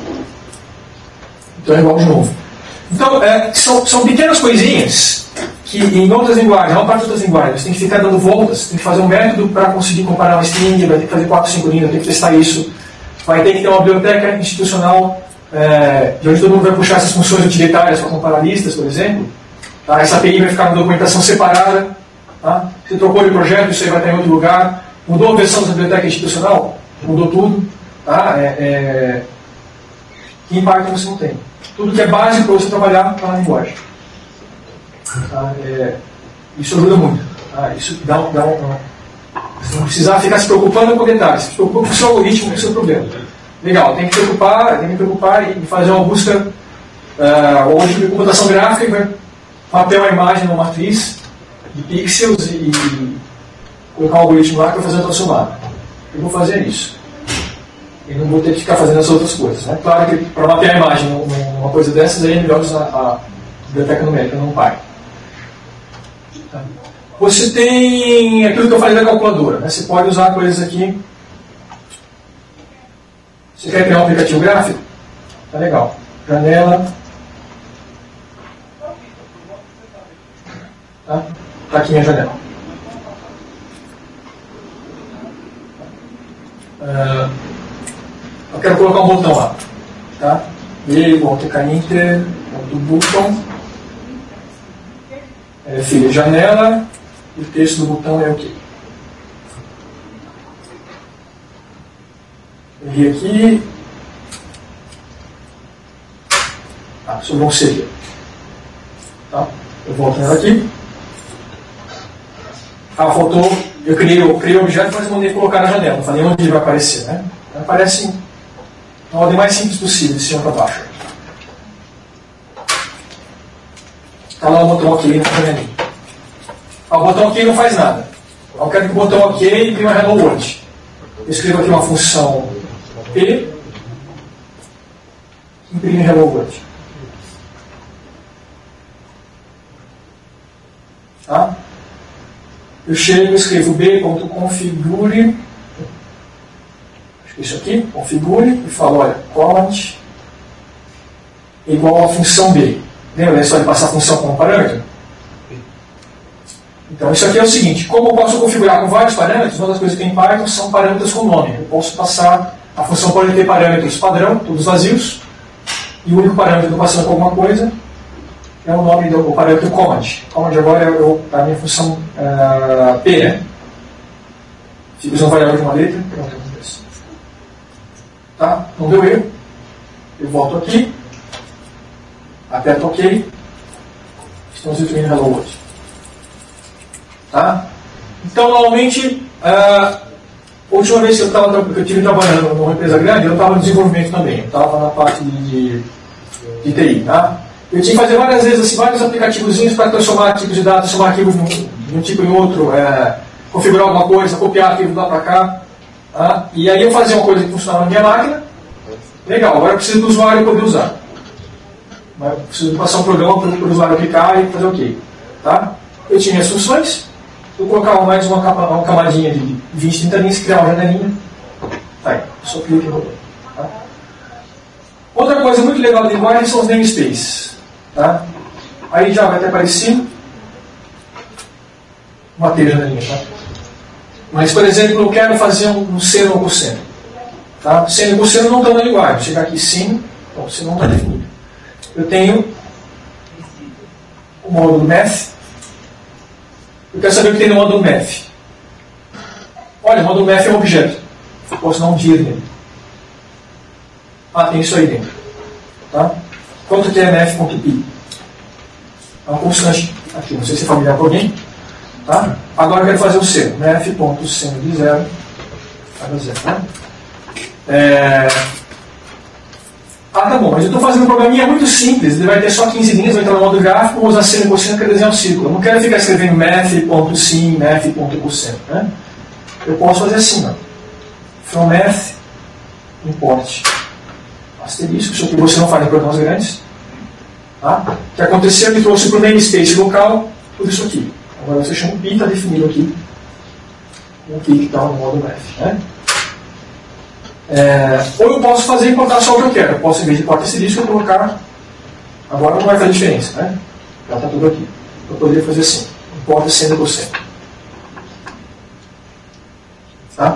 B: Então é igual de novo. Então, são pequenas coisinhas que em outras linguagens, na maior parte das outras linguagens, tem que ficar dando voltas, tem que fazer um método para conseguir comparar uma string, vai ter que fazer 4, 5 linhas, tem que testar isso. Vai ter que ter uma biblioteca institucional de onde todo mundo vai puxar essas funções utilitárias para comparar listas, por exemplo. Tá? Essa API vai ficar na documentação separada. Tá? Você trocou de projeto, isso aí vai estar em outro lugar. Mudou a versão da biblioteca institucional? Mudou tudo. Tá? Que em Python você não tem. Tudo que é básico para você trabalhar na linguagem. Tá? Isso ajuda muito. Tá? Isso dá um. Você não precisa ficar se preocupando com detalhes. Se preocupa com o seu algoritmo, com o seu problema. Legal, tem que me preocupar e fazer uma busca. O algoritmo de computação gráfica que vai mapear uma imagem numa matriz de pixels e colocar um algoritmo lá que vai fazer a transformada. Eu vou fazer isso. E não vou ter que ficar fazendo as outras coisas. Né? Claro que para mapear a imagem numa coisa dessas, aí é melhor usar a biblioteca numérica, não Python. Tá? Você tem aquilo que eu falei da calculadora. Né? Você pode usar coisas aqui. Você quer criar um aplicativo gráfico? Tá legal. Janela. Tá aqui minha janela. Eu quero colocar um botão lá. Tá? E vou clicar em Enter, do botão. Filha janela. E o texto do botão é o quê? Eu vi aqui. Sobrou um C. Tá? Eu volto nela aqui. Faltou. Eu criei o objeto, mas mandei colocar na janela. Não falei onde ele vai aparecer, né? Aparece na ordem mais simples possível, de cima para baixo. Está lá o botão OK na janelinha. O botão OK não faz nada. Eu quero que o botão OK imprima Hello World. escrevo aqui uma função P, imprime hello world. Tá? Eu chego e escrevo b.configure, acho que é isso aqui, configure, e falo, olha, comment igual a função b. Lembra só de passar a função como parâmetro? Então isso aqui é o seguinte, como eu posso configurar com vários parâmetros, uma das coisas que tem em Python são parâmetros com nome. Eu posso passar, a função pode ter parâmetros padrão, todos vazios, e o único parâmetro que eu estou passando com alguma coisa é o nome do parâmetro comment. Comment agora é a minha função P, né? Fica usando variável de uma letra, pronto, acontece. Tá? Não deu erro. Eu volto aqui, aperto OK, estamos imprimindo hello world. Tá? Então, normalmente, a última vez que eu estive trabalhando numa empresa grande, eu estava no desenvolvimento também, eu estava na parte de TI. Tá? Eu tinha que fazer várias vezes assim, vários aplicativozinhos para transformar arquivos de dados, transformar arquivos de um tipo em outro, configurar alguma coisa, copiar arquivo de lá para cá. Tá? E aí eu fazia uma coisa que funcionava na minha máquina, legal, agora eu preciso do usuário poder usar. Eu preciso passar um programa para o usuário clicar e fazer OK. Tá? Eu tinha as funções, eu colocava mais uma camadinha de 20, 30 linhas, criar uma janelinha. Tá aí, só clique e rodou. Tá? Outra coisa muito legal da linguagem são os namespaces. Tá? Aí já vai ter aparecido uma janelinha. Tá? Mas, por exemplo, eu quero fazer um seno ou cosseno. Tá? Seno e cosseno não estão na linguagem. Vou chegar aqui sim, então se não está definido. Eu tenho o módulo math. Eu quero saber o que tem no módulo math. Olha, o módulo math é um objeto. Eu posso dar um dir nele. Ah, tem isso aí dentro. Tá? Quanto tem math.py? É uma constante aqui, não sei se é familiar com alguém. Tá? Agora eu quero fazer o seno. Math.seno de 0 para 0. Tá? Tá bom, mas eu estou fazendo um programinha muito simples, ele vai ter só 15 linhas, vou entrar no módulo gráfico, vou usar seno e cosseno para desenhar um círculo. Eu não quero ficar escrevendo math.sim, math.cosseno. Né? Eu posso fazer assim, ó. From math, import asterisco, isso que você não faz em programas grandes. Tá? O que aconteceu? Ele trouxe para o namespace local tudo isso aqui. Agora você chama o pi, está definido aqui o que está no módulo math. Né? Ou eu posso fazer importar só o que eu quero. Eu posso, em vez de importar asterisco, eu colocar. Agora não vai fazer diferença, né? Já está tudo aqui. Eu poderia fazer assim: importa seno e cosseno. Tá?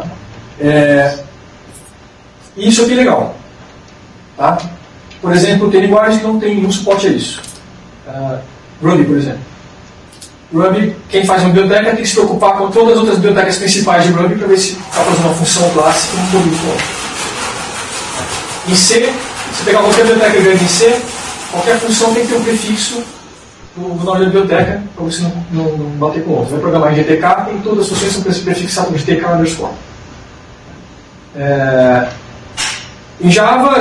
B: Isso aqui é legal. Tá? Por exemplo, tem linguagem que não tem nenhum suporte a isso. Ruby, por exemplo. Ruby, quem faz uma biblioteca tem que se preocupar com todas as outras bibliotecas principais de Ruby para ver se está fazendo uma função clássica e não produz. Em C, se pegar qualquer biblioteca grande em C, qualquer função tem que ter um prefixo no nome da biblioteca para você não bater com outro. Vai programar em GTK, tem todas as funções que são prefixadas com GTK underscore. Em Java,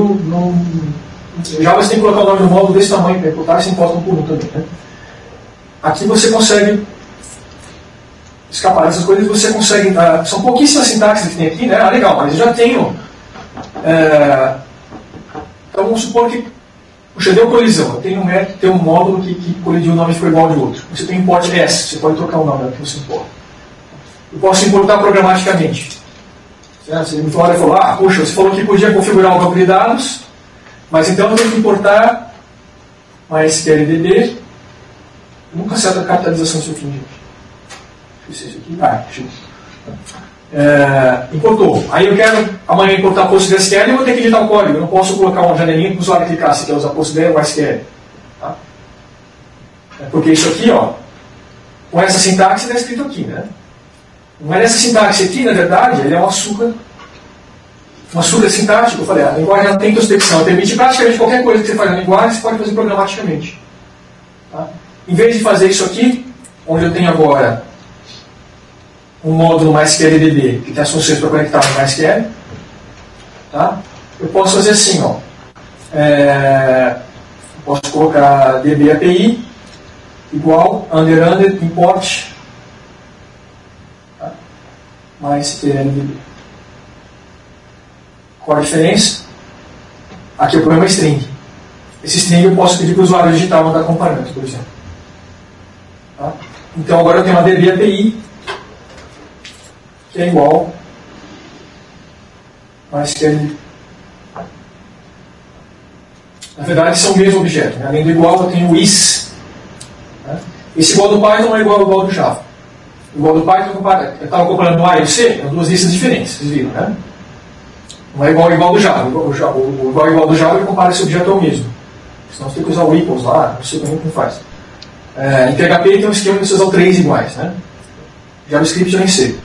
B: em Java você tem que colocar o nome do módulo desse tamanho para importar, você importa um por um também. Né? Aqui você consegue escapar dessas coisas, você consegue. São pouquíssimas sintaxes que tem aqui, né? Legal, mas eu já tenho. Então vamos supor que. Puxa, deu colisão. Eu tenho um módulo que colidiu o nome ficou igual ao de outro. Você tem import S, você pode trocar o nome que você importa. Eu posso importar programaticamente. Você me falou, puxa, você falou que podia configurar o banco de dados, mas então eu tenho que importar MySQLDB. Nunca acerta a capitalização do seu fim, gente. Isso aqui. Importou. Aí eu quero amanhã importar PostgreSQL e eu vou ter que editar o código. Eu não posso colocar uma janelinha para o usuário clicar se quer usar PostgreSQL ou MySQL. Tá? Porque isso aqui, ó, com essa sintaxe está escrito aqui, né? Não é essa sintaxe aqui, na verdade, ele é um açúcar sintático. Eu falei, a linguagem não tem introspecção, ela permite praticamente qualquer coisa que você faz na linguagem, você pode fazer programaticamente. Tá? Em vez de fazer isso aqui, onde eu tenho agora um módulo MySQLDB, que tem as funções para conectar no MySQL, tá? Eu posso fazer assim, ó. Eu posso colocar DB API igual under import, tá? MySQLDB. Qual a diferença? Aqui o problema é string. Esse string eu posso pedir para o usuário digitar mandar comparando, por exemplo. Tá? Então agora eu tenho uma DB API que é igual mas que ele... Na verdade são o mesmo objeto, né? Além do igual eu tenho o is. Né? Esse igual do Python é igual ao igual do Java. O igual do Python eu estava comparando o A e o C, são duas listas diferentes, vocês viram, né? Não é igual ao igual do Java. O igual do Java ele compara esse objeto ao mesmo. Senão você tem que usar o equals lá, não sei como faz. Em PHP tem um esquema de você usar o 3 iguais, né? JavaScript eu nem sei.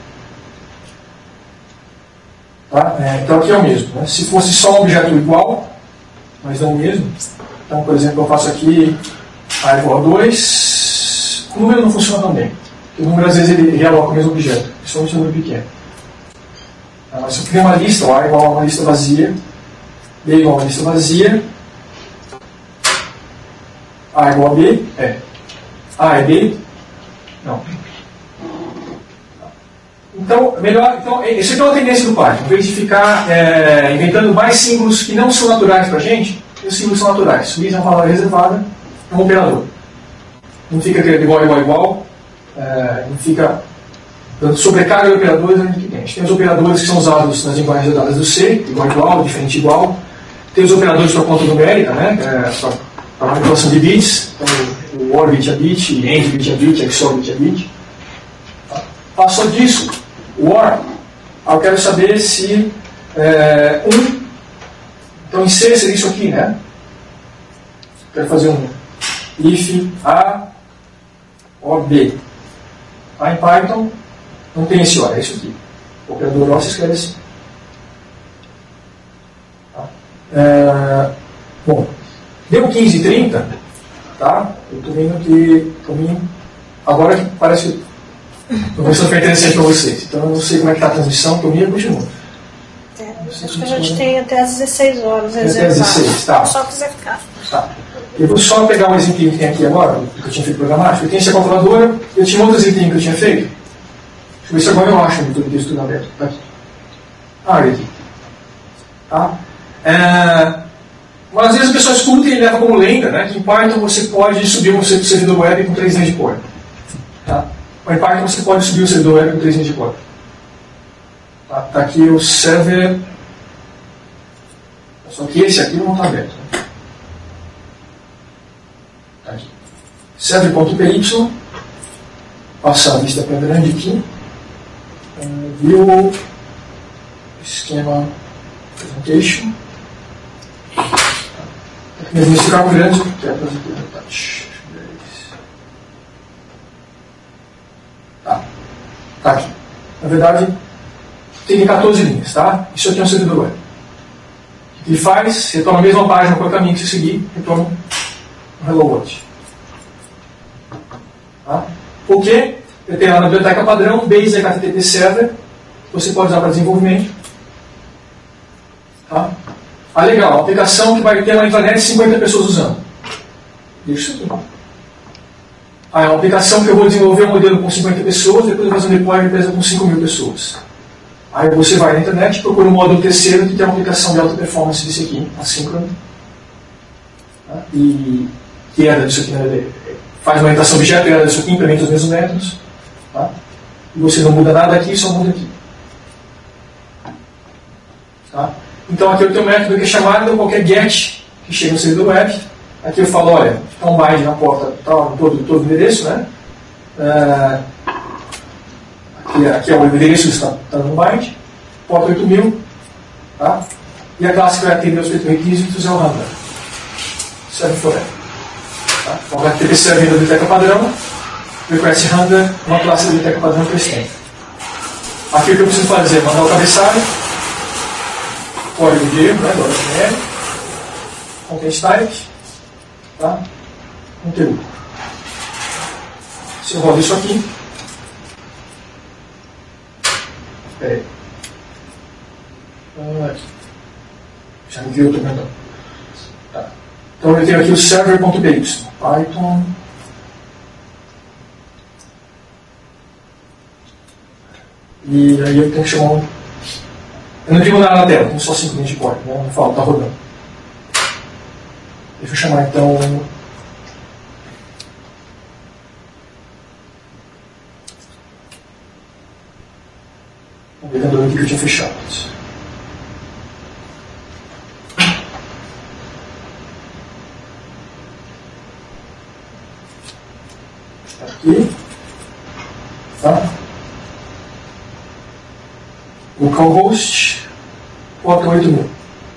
B: Tá? Então aqui é o mesmo. Né? Se fosse só um objeto igual, mas não o mesmo, então, por exemplo, eu faço aqui A igual a 2, o número não funciona tão bem. Porque o número às vezes ele realoca o mesmo objeto, principalmente um número pequeno. Mas se eu criar uma lista, A igual a uma lista vazia, B igual a uma lista vazia, A igual a B, A é B, não. Então, melhor, isso aqui é uma tendência do Python. Em vez de ficar inventando mais símbolos que não são naturais para a gente, os símbolos são naturais. O is é uma palavra reservada, é um operador. Não fica querendo igual, não fica dando sobrecarga de operadores. A gente tem os operadores que são usados nas linguagens dadas do C, igual, diferente igual. Tem os operadores para conta numérica, né, para manipulação de bits, então, o OR bit a bit, AND bit a bit, XOR bit a bit. Passou disso, o OR, eu quero saber se então em C seria isso aqui, né? Quero fazer um if A OR B. Em Python não tem esse OR, é isso aqui. O operador OR se escreve assim. Bom, deu 15h30, tá? Eu estou vendo que agora que parece que estou começando a ficar interessante para vocês. Então eu não sei como é que está a transmissão, que o minha continua.
C: Acho que a gente tem até às 16 horas.
B: Até às 16, tá.
C: Só quiser ficar.
B: Tá. Eu vou só pegar um exemplo que tem aqui agora, que eu tinha feito programático. Eu tenho essa calculadora, eu tinha outro exemplo que eu tinha feito. Deixa eu ver se agora eu acho o texto aberto. Tá aqui. Olha aqui. Tá? Mas às vezes a pessoa escuta e leva como lenda, né, que em Python você pode subir um servidor web com 3 linhas de código. Tá? Em Python você pode subir o servidor web com 3 linhas de código. Tá aqui o server. Só que esse aqui não está aberto. Né? Tá aqui. Server.py. Passar a vista para grande aqui. View. Esquema. Presentation. Mesmo esse carro grande, que é para touch. Tá aqui. Na verdade, tem 14 linhas, tá? Isso aqui é um servidor web. O que ele faz? Retorna a mesma página para o caminho que você seguir, retorna um Hello World. Tá? Por quê? Eu tenho lá na biblioteca padrão, Base HTTP Server, que você pode usar para desenvolvimento. Tá? Legal, uma aplicação que vai ter na internet 50 pessoas usando. Deixa isso aqui. É uma aplicação que eu vou desenvolver um modelo com 50 pessoas, depois eu vou fazer um deploy empresa com 5.000 pessoas. Aí você vai na internet, procura um módulo terceiro que tem uma aplicação de alta performance desse aqui, assíncrono. Tá? E que herda disso aqui, né? Faz uma orientação objeto, herda disso aqui, implementa os mesmos métodos. Tá? E você não muda nada aqui, só muda aqui. Tá? Então aqui eu tenho um método que é chamado qualquer get que chega no servidor web. Aqui eu falo, olha, está um bind na porta, está todo o endereço, né? Aqui é o endereço que está no bind, porta 8000, tá? E a classe que vai atender os requisitos é o Handler. Serve for ever. Tá? Então, o HTTP serve da biblioteca padrão, request Handler, uma classe da biblioteca padrão que tem. Aqui o que eu preciso fazer é mandar o cabeçalho, código de erro, né? .html, content type. Tá? Conteúdo. Se eu rodo isso aqui. Espera aí. Já me viu, eu estou vendo. Tá. Então eu tenho aqui o server.py. Python. E aí eu tenho que chamar Eu não digo nada na tela, tenho só 5 linhas de código, né? Não falo, está rodando. Deixa eu chamar então. O navegador aqui que eu tinha fechado. Aqui. Tá? Localhost 48000.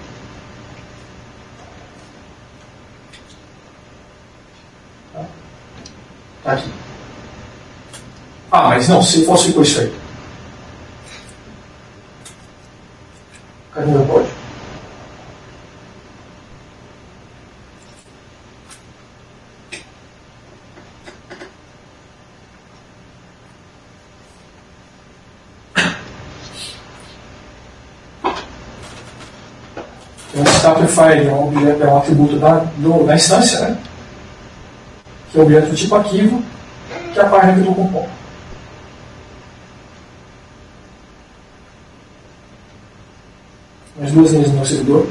B: Tá aqui. Ah, mas não, você falsificou isso aí. Cadê meu código? O Staplerfile é um objeto, é um atributo da instância, né? Que é o objeto do tipo arquivo, que é a página que eu estou compondo. As duas linhas no meu servidor.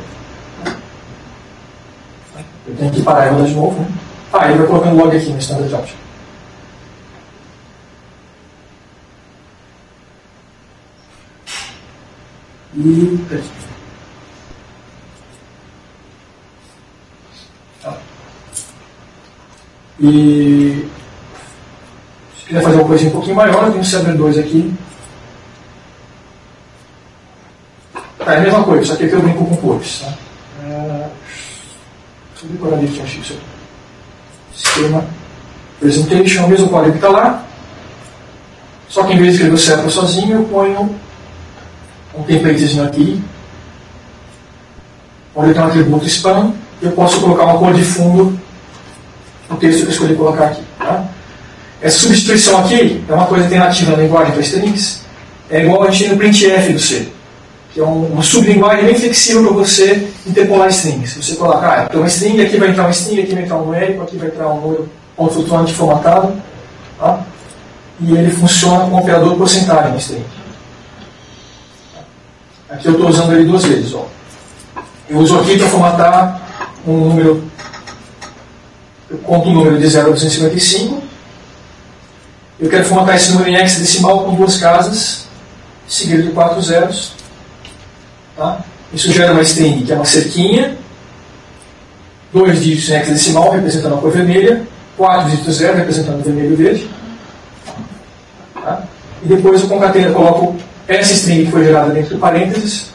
B: Eu tenho que parar e rodar de novo, né? Ah, ele vai colocando log aqui no standard out. E aqui. Tá. E se quiser fazer uma coisinha um pouquinho maior, eu tenho o server 2 aqui. Tá, é a mesma coisa, só que aqui eu brinco com cores. Tá? Deixa eu decorar ali que eu achei isso aqui. Sistema Presentation, o mesmo código que está lá. Só que em vez de escrever o server sozinho, eu ponho um templatezinho aqui, onde eu tenho um atributo spam, eu posso colocar uma cor de fundo no texto que eu escolhi colocar aqui. Tá? Essa substituição aqui é uma coisa que tem nativa na linguagem para strings, é igual a gente tem no printf do C, que é uma sublinguagem bem flexível para você interpolar strings. Você coloca, tem uma string, aqui vai entrar uma string, aqui vai entrar um numérico, aqui vai entrar um número ponto flutuante formatado, tá? E ele funciona com o operador porcentagem na string. Aqui eu estou usando ele duas vezes. Ó. Eu uso aqui para formatar um número, eu conto um número de 0 a 255, eu quero formatar esse número em hexadecimal com duas casas, seguido de 4 zeros. Tá? Isso gera uma string, que é uma cerquinha, 2 dígitos em hexadecimal, representando a cor vermelha, 4 dígitos 0, representando o vermelho e verde. Tá? E depois eu concateno, coloco essa string que foi gerada dentro de parênteses.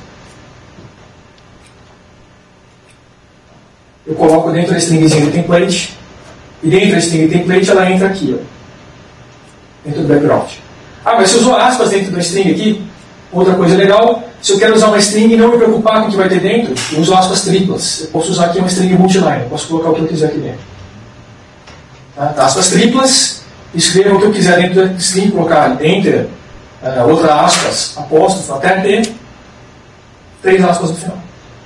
B: Eu coloco dentro da stringzinha do template, e dentro da string do template ela entra aqui, ó, dentro do background. Ah, mas se eu usou aspas dentro da string aqui, outra coisa legal, se eu quero usar uma string e não me preocupar com o que vai ter dentro, eu uso aspas triplas. Eu posso usar aqui uma string multiline, eu posso colocar o que eu quiser aqui dentro. Tá? Aspas triplas, escrevo o que eu quiser dentro da string, colocar enter, outra aspas, apóstrofo, até ter 3 aspas no final.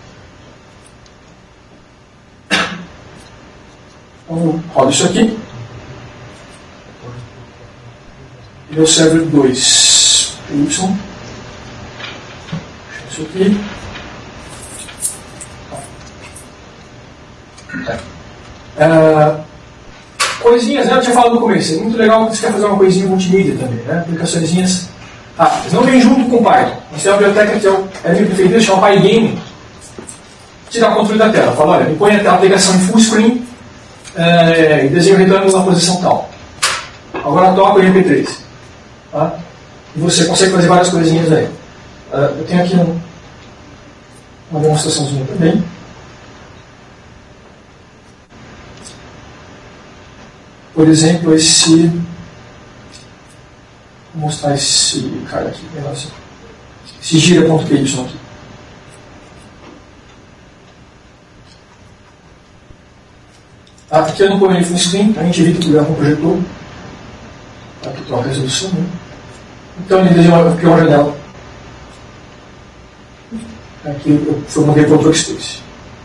B: Então, roda isso aqui. E meu server 2, Y. Isso aqui. Coisinhas, né? Eu tinha falado no começo. É muito legal quando você quer fazer uma coisinha multimídia também, né? Aplicaçõezinhas. Eles não vêm junto com o Python. Mas tem uma biblioteca que é a minha preferida, chama PyGame. Te dá o controle da tela. Fala, olha, me põe a aplicação em full screen e desenho retângulo na posição tal. Agora toca o MP3. Tá? E você consegue fazer várias coisinhas aí. Eu tenho aqui uma demonstraçãozinha também. Por exemplo, esse. Vou mostrar esse cara aqui. Esse gira.py aqui. Aqui eu não ponho ele full screen, a gente evita que o com projetor. Aqui está a resolução. Né? Então ele desenhou aqui uma janela. Aqui eu formulei para o Workspace.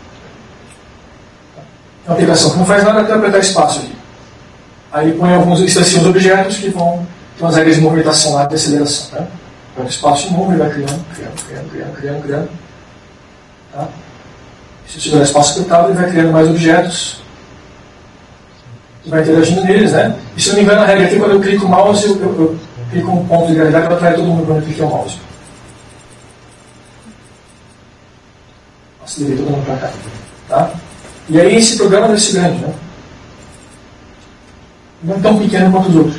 B: É uma aplicação que não faz nada até apertar espaço aqui. Aí põe alguns instanciam os objetos que vão ter umas regras de movimentação lá de aceleração. Né? Para o espaço novo, ele vai criando. Tá? Se eu tiver espaço apertado, ele vai criando mais objetos e vai interagindo neles, né? E se eu não me engano, a regra aqui, quando eu clico o mouse, eu clico um ponto de gravidade para atrair todo mundo quando eu cliquei o mouse. Acelerei todo mundo para cá. Tá? E aí esse programa deve ser grande, né? Não tão pequeno quanto os outros.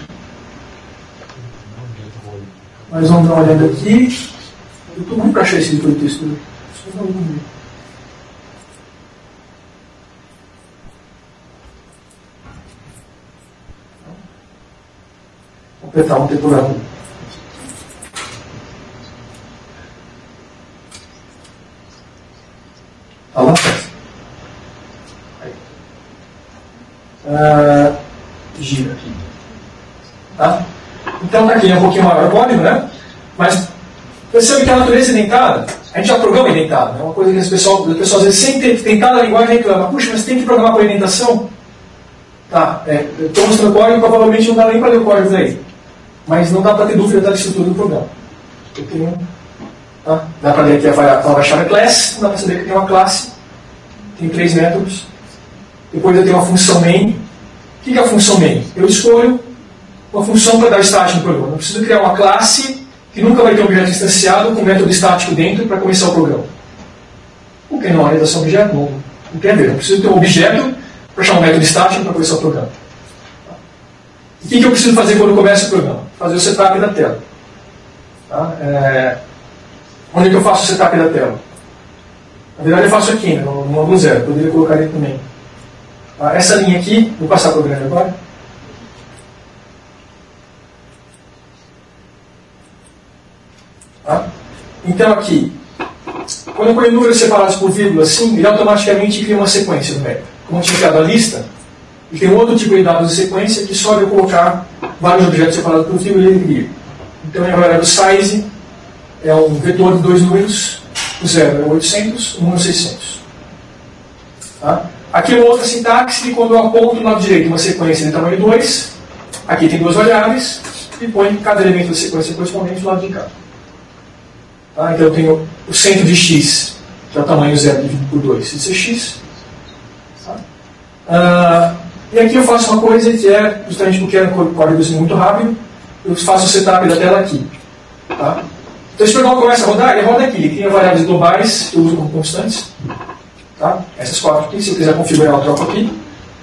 B: Mas vamos dar uma olhada aqui. Eu estou muito para achar esse livro de texto. Vou apertar um temporário. Tá lá atrás. Gira aqui. Tá? Então tá aqui, é um pouquinho maior o código, né? Mas percebe que a natureza é dentada. A gente já programa indentado. É uma coisa que as pessoas às vezes, sem ter tentado a linguagem, reclamam. Puxa, mas tem que programar por indentação? Tá, eu estou mostrando o código, provavelmente não dá nem para ler o código daí. Mas não dá para ter dúvida da estrutura do programa. Eu tenho, tá? Dá para ler aqui a palavra-chave class, dá para saber que tem uma classe, tem 3 métodos. Depois eu tenho uma função main. O que é a função main? Eu escolho uma função para dar start no programa. Eu preciso criar uma classe que nunca vai ter um objeto instanciado com método estático dentro para começar o programa. Porque não é orientação objeto, não tem a ver. Eu preciso ter um objeto para chamar um método estático para começar o programa. O que eu preciso fazer quando começa o programa? Fazer o setup da tela. Tá? Onde é que eu faço o setup da tela? Na verdade eu faço aqui, né, no módulo 0. Eu poderia colocar ele também. Tá? Essa linha aqui, vou passar para o grande agora. Tá? Então aqui, quando eu ponho números separados por vírgula assim, ele automaticamente cria uma sequência no método. Como eu tinha criado a lista, e tem um outro tipo de dados de sequência que só de eu colocar vários objetos separados por vírgula ele cria. Então a variável size é um vetor de 2 números, o 0 é 800, o 1 é 600. Tá? Aqui é uma outra sintaxe que quando eu aponto do lado direito uma sequência de tamanho 2, aqui tem 2 variáveis, e põe cada elemento da sequência correspondente do lado de cá. Tá? Então eu tenho o centro de x, que é o tamanho 0 dividido por 2, isso é x. Tá? E aqui eu faço uma coisa que é, justamente porque é um código muito rápido, eu faço o setup da tela aqui. Tá? Então esse programa começa a rodar, ele roda aqui, ele cria variáveis globais que eu uso como constantes. Tá? Essas 4 aqui, se eu quiser configurar, eu troco aqui.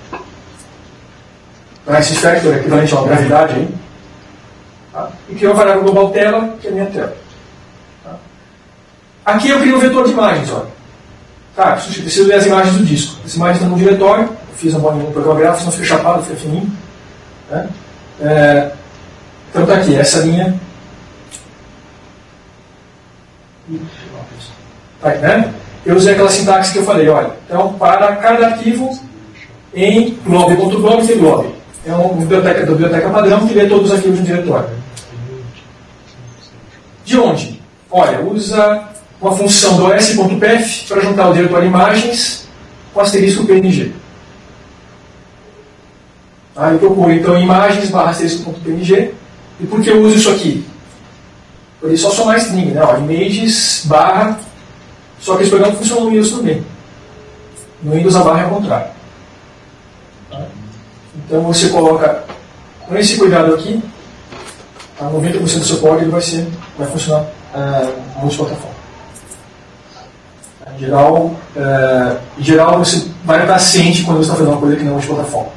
B: Tá? Esse factor é equivalente a uma gravidade aí. Tá? E cria uma variável global tela, que é a minha tela. Tá? Aqui eu crio um vetor de imagens, olha. Tá, eu preciso ler as imagens do disco. As imagens estão no diretório, eu fiz um programa gráfico, não fica chapado, fica fininho. Né? Então está aqui, essa linha. Tá, né? Eu usei aquela sintaxe que eu falei, olha. Então, para cada arquivo em glob.glob tem glob. É uma biblioteca padrão que lê todos os arquivos no diretório. De onde? Olha, usa uma função do os.pef para juntar o diretório imagens com asterisco PNG. Eu procuro então imagens barra asterisco.png. E por que eu uso isso aqui? Poderia só somar string, né? Images barra. Só que esse programa funciona no Windows também. No Windows a barra é ao contrário. Então você coloca com esse cuidado aqui, 90% do seu código vai funcionar multiplataforma. Em geral, você vai estar ciente quando você está fazendo uma coisa que não é multiplataforma.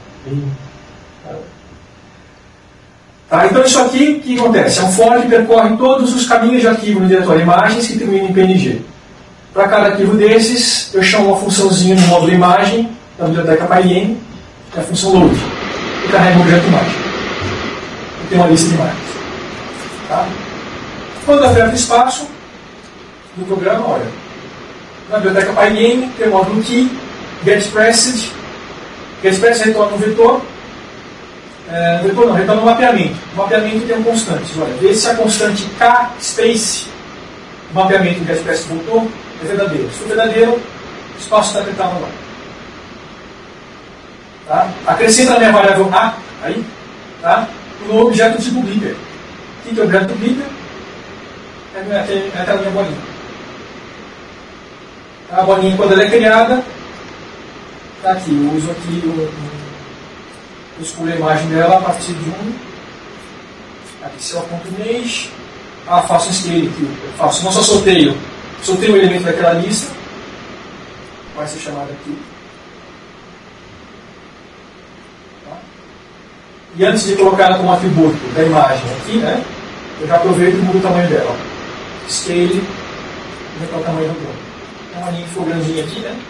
B: Tá, então isso aqui, o que acontece? É um for que percorre todos os caminhos de arquivo no diretório imagens que terminam em PNG. Para cada arquivo desses, eu chamo uma funçãozinha no módulo imagem, da biblioteca PyIn, que é a função load, e carrega um objeto imagem. E tem uma lista de imagens. Tá? Quando aperto espaço no programa, olha, na biblioteca PyIn tem o módulo key, getExpressed retorna um vetor. Vetor não, retorna um mapeamento. O mapeamento tem um constante. Olha, vê se a constante k space, o mapeamento do getExpressed voltou, é verdadeiro. Se for verdadeiro, o espaço está apertado lá. Tá? Acrescenta a minha variável a aí, tá? No objeto tipo Blipper. O que é o objeto Blipper? é aquela minha bolinha. A bolinha, quando ela é criada, está aqui. Eu uso aqui, eu escolho a imagem dela a partir de aqui, cell.mesh. Faço um scale aqui. Eu faço, não só sorteio o elemento daquela lista, vai ser chamado aqui. Tá? E antes de colocar ela como atributo da imagem aqui, né, eu já aproveito e mudo o tamanho dela. Scale, vou botar o tamanho do bloco. É uma linha que ficou grandinha aqui, né?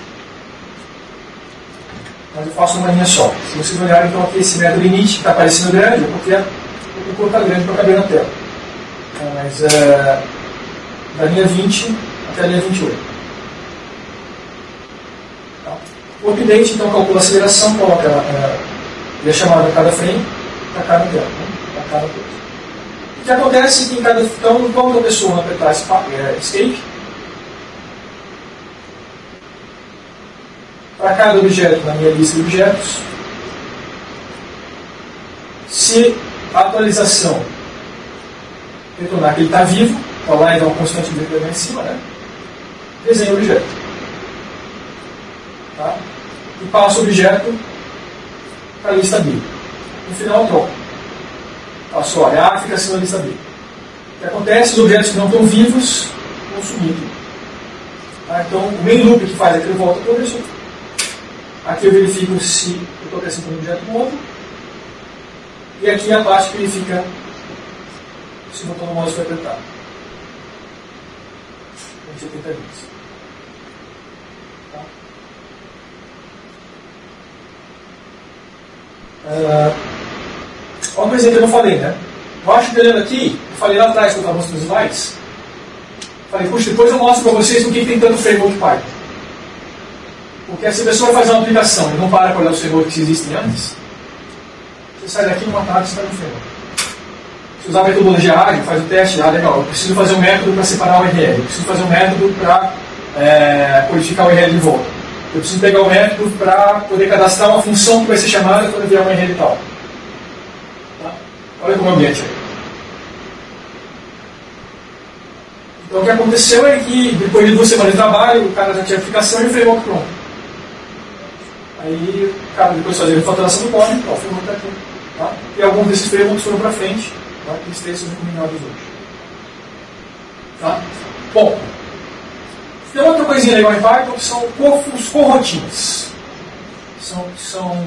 B: Mas eu faço uma linha só. Se vocês olharem, então aqui esse método init que está aparecendo grande, é porque o cor está grande para caber na tela. Mas da linha 20 até a linha 28. Tá? O update, então, calcula a aceleração, coloca a chamada a cada frame para cada tela, né? Para cada coisa. O que acontece é que quando a pessoa apertar escape, para cada objeto na minha lista de objetos, se a atualização retornar que ele está vivo, está lá e dá um constante de lá em cima, né? Desenha o objeto. Tá? E passa o objeto para a lista B. No final eu troco. Passo, olha, A fica acima da lista B. O que acontece? Os objetos que não estão vivos vão sumir. Tá? Então, o main loop que faz é que ele volta para o objeto. Aqui eu verifico se eu estou acrescentando um objeto no outro. E aqui a parte que verifica se o botão do mouse foi apertado. 170 vezes. Tá? Uma coisa que eu não falei, né? Eu acho que olhando aqui, eu falei lá atrás quando eu estava mostrando os slides, falei, puxa, depois eu mostro para vocês o que tem tanto framework Python. Porque se a pessoa vai fazer uma aplicação e não para para olhar os frameworks que existem antes, você sai daqui numa tarde e você está no framework. Se usar a metodologia ágil, faz o teste, legal, eu preciso fazer um método para separar o URL, eu preciso fazer um método para codificar o URL de volta, eu preciso pegar o método para poder cadastrar uma função que vai ser chamada quando vier um URL tal. Tá? Olha como é o ambiente aí. Então o que aconteceu é que depois de 2 semanas de trabalho, o cara já tinha a aplicação e o framework pronto. Aí o cara depois fazia a refatoração do código, o framework está aqui. Tá? E alguns desses frameworks foram para frente. Tá? Eles são recomendados hoje. Tá? Bom, tem outra coisinha legal em Python que são os coroutines. São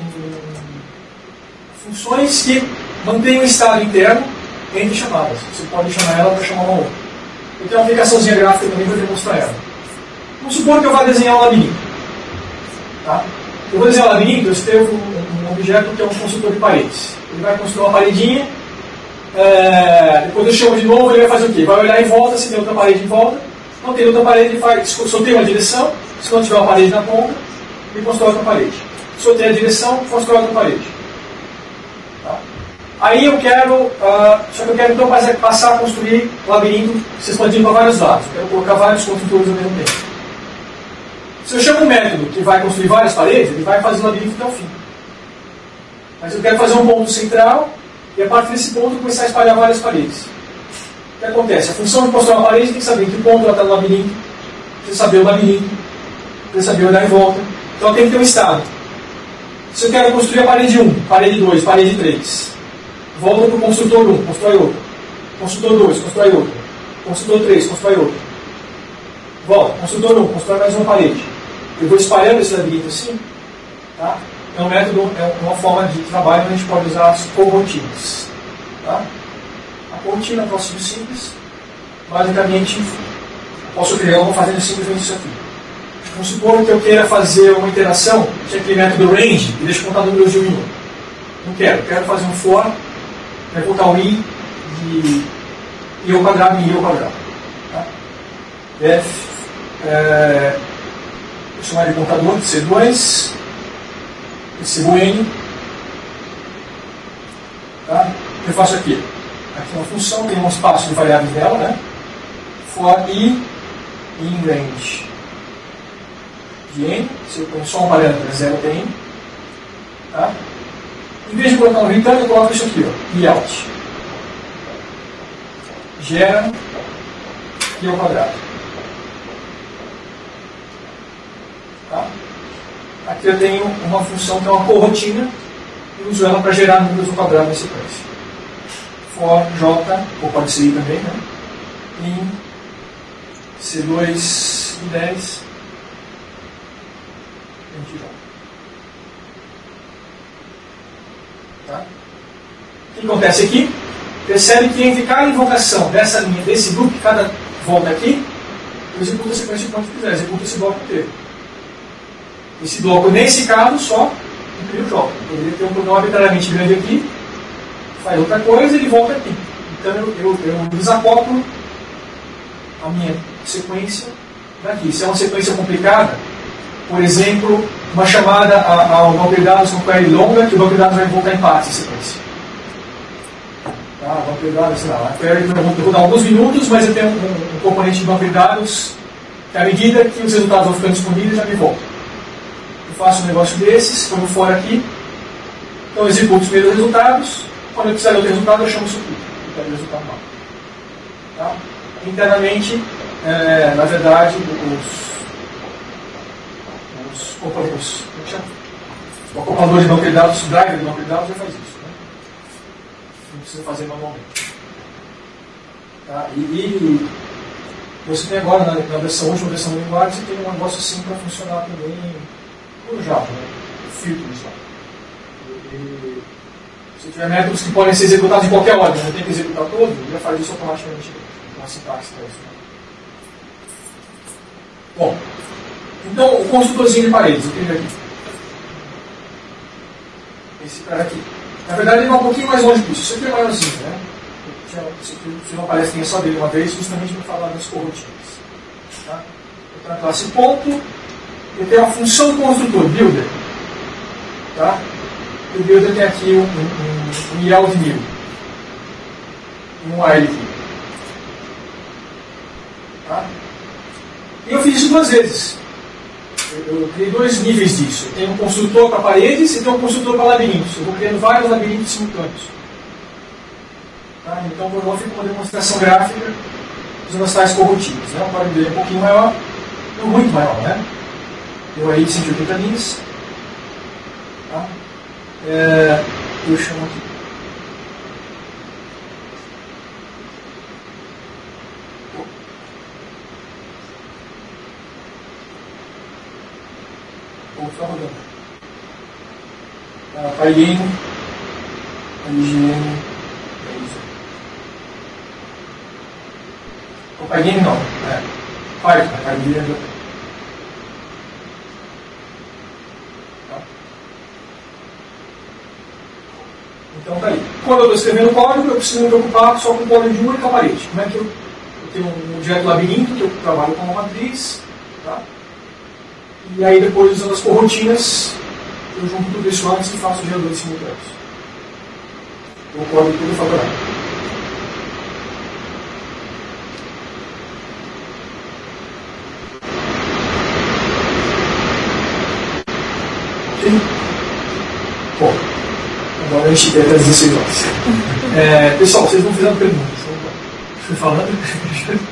B: funções que mantêm o estado interno entre chamadas. Você pode chamar ela para chamar uma outra. Eu tenho uma aplicaçãozinha gráfica também para demonstrar ela. Vamos supor que eu vá desenhar um labirinto. Tá? Eu vou desenhar um labirinto, eu escrevo um objeto que é um construtor de paredes. Ele vai construir uma paredinha. Depois eu chamo de novo, ele vai fazer o quê? Vai olhar em volta, se tem outra parede em volta. Não tem outra parede, ele faz, sorteia uma direção. Se não tiver uma parede na ponta, ele constrói outra parede. Sorteia a direção, constrói outra parede. Tá? Aí eu quero, só que eu quero então passar a construir um labirinto se expandindo para vários lados. Eu quero colocar vários construtores ao mesmo tempo. Se eu chamo um método que vai construir várias paredes, ele vai fazer o labirinto até o fim. Mas eu quero fazer um ponto central e a partir desse ponto começar a espalhar várias paredes. O que acontece? A função de construir uma parede tem que saber em que ponto ela está no labirinto, precisa saber o labirinto, precisa saber olhar em volta. Então tem que ter um estado. Se eu quero construir a parede 1, parede 2, parede 3, volta para o construtor 1, constrói outro. Construtor 2, constrói outro. Construtor 3, constrói outro. Volta, construtor 1, constrói mais uma parede. Eu vou espalhando esse labirinto assim. Tá? É um método, é uma forma de trabalho onde a gente pode usar as coroutines. Tá? A coroutine é um troço simples. Basicamente, posso criar uma fazendo simplesmente isso aqui. Vamos supor que eu queira fazer uma interação, que é aquele método range, e deixa eu contar números de 1 em 1. Não quero. Quero fazer um for, quero botar o i de i ao quadrado em i ao quadrado. Tá? Vou chamar de contador de C2. Esse N. Tá? Eu faço aqui. Aqui é uma função, tem um espaço de variáveis dela, né? For i in range de n. Se eu ponho só um parâmetro, é 0 até n. Tá? Em vez de colocar um return, eu coloco isso aqui, ó, e out. Gera π ao quadrado. Tá? Aqui eu tenho uma função que é uma corrotina e uso ela para gerar números ao quadrado na sequência. For j, ou pode ser i também, né? Em C2 e 10 tá? O que acontece aqui? Percebe que entre cada invocação dessa linha, desse loop, cada volta aqui, eu executo a sequência de quanto quiser, executo esse bloco inteiro. Esse bloco, nesse caso, só inclui o J. Eu poderia ter um pronome arbitrariamente grande aqui, faz outra coisa e ele volta aqui. Então eu desacoplo a minha sequência daqui. Se é uma sequência complicada, por exemplo, uma chamada ao banco de dados com query longa, que o banco de dados vai voltar em parte a sequência. Tá? O banco de dados, sei lá, a query vai rodar alguns minutos, mas eu tenho um componente de banco de dados que, à medida que os resultados vão ficando disponíveis, já me volta. Eu faço um negócio desses, quando for aqui, então eu executo os primeiros resultados, quando eu precisar de outro resultado, eu chamo isso tudo. Eu quero o resultado mal. Tá? Internamente, na verdade, o acoplador de banco de dados, o driver de banco de dados já faz isso. Né? Não precisa fazer manualmente. Tá? E você tem agora, na versão última versão do linguagem, você tem um negócio assim para funcionar também no Java, né? Filtros lá. E se tiver métodos que podem ser executados em qualquer ordem, não tem que executar todo, ele já faz isso automaticamente com a sintaxe para isso. Bom, então o construtorzinho de paredes, o que ele aqui? Esse cara aqui. Na verdade ele vai um pouquinho mais longe disso. Isso aqui é maiorzinho, né? Se uma palestra só dele uma vez, justamente para falar das corrotinas. Tá? Então na classe ponto, eu tenho a função construtor, builder. Tá? E o builder tem aqui um yield new. Um while aqui. Tá? E eu fiz isso duas vezes. Eu criei dois níveis disso. Eu tenho um construtor para paredes e tenho um construtor para labirintos. Eu vou criando vários labirintos simultâneos. Tá? Então eu vou ficar uma demonstração gráfica usando as tais corrotinas. Né? O código dele é um pouquinho maior, não muito maior, né? Eu aí 180 linhas. Tá? Eu chamo aqui. Vou ficar rodando. PyGame, IGN, o PyGame não, Python, PyGame. Então tá aí. Quando eu estou escrevendo código, eu preciso me preocupar só com o código de uma única parede. Como é que eu tenho um objeto labirinto que eu trabalho com uma matriz, tá? E aí depois, usando as corrotinas, eu junto tudo isso antes e faço geradores simultâneos. O código tudo favorável. Ok? Bom, agora a gente tem até as 16 horas. Pessoal, vocês não fizeram perguntas. Fui falando.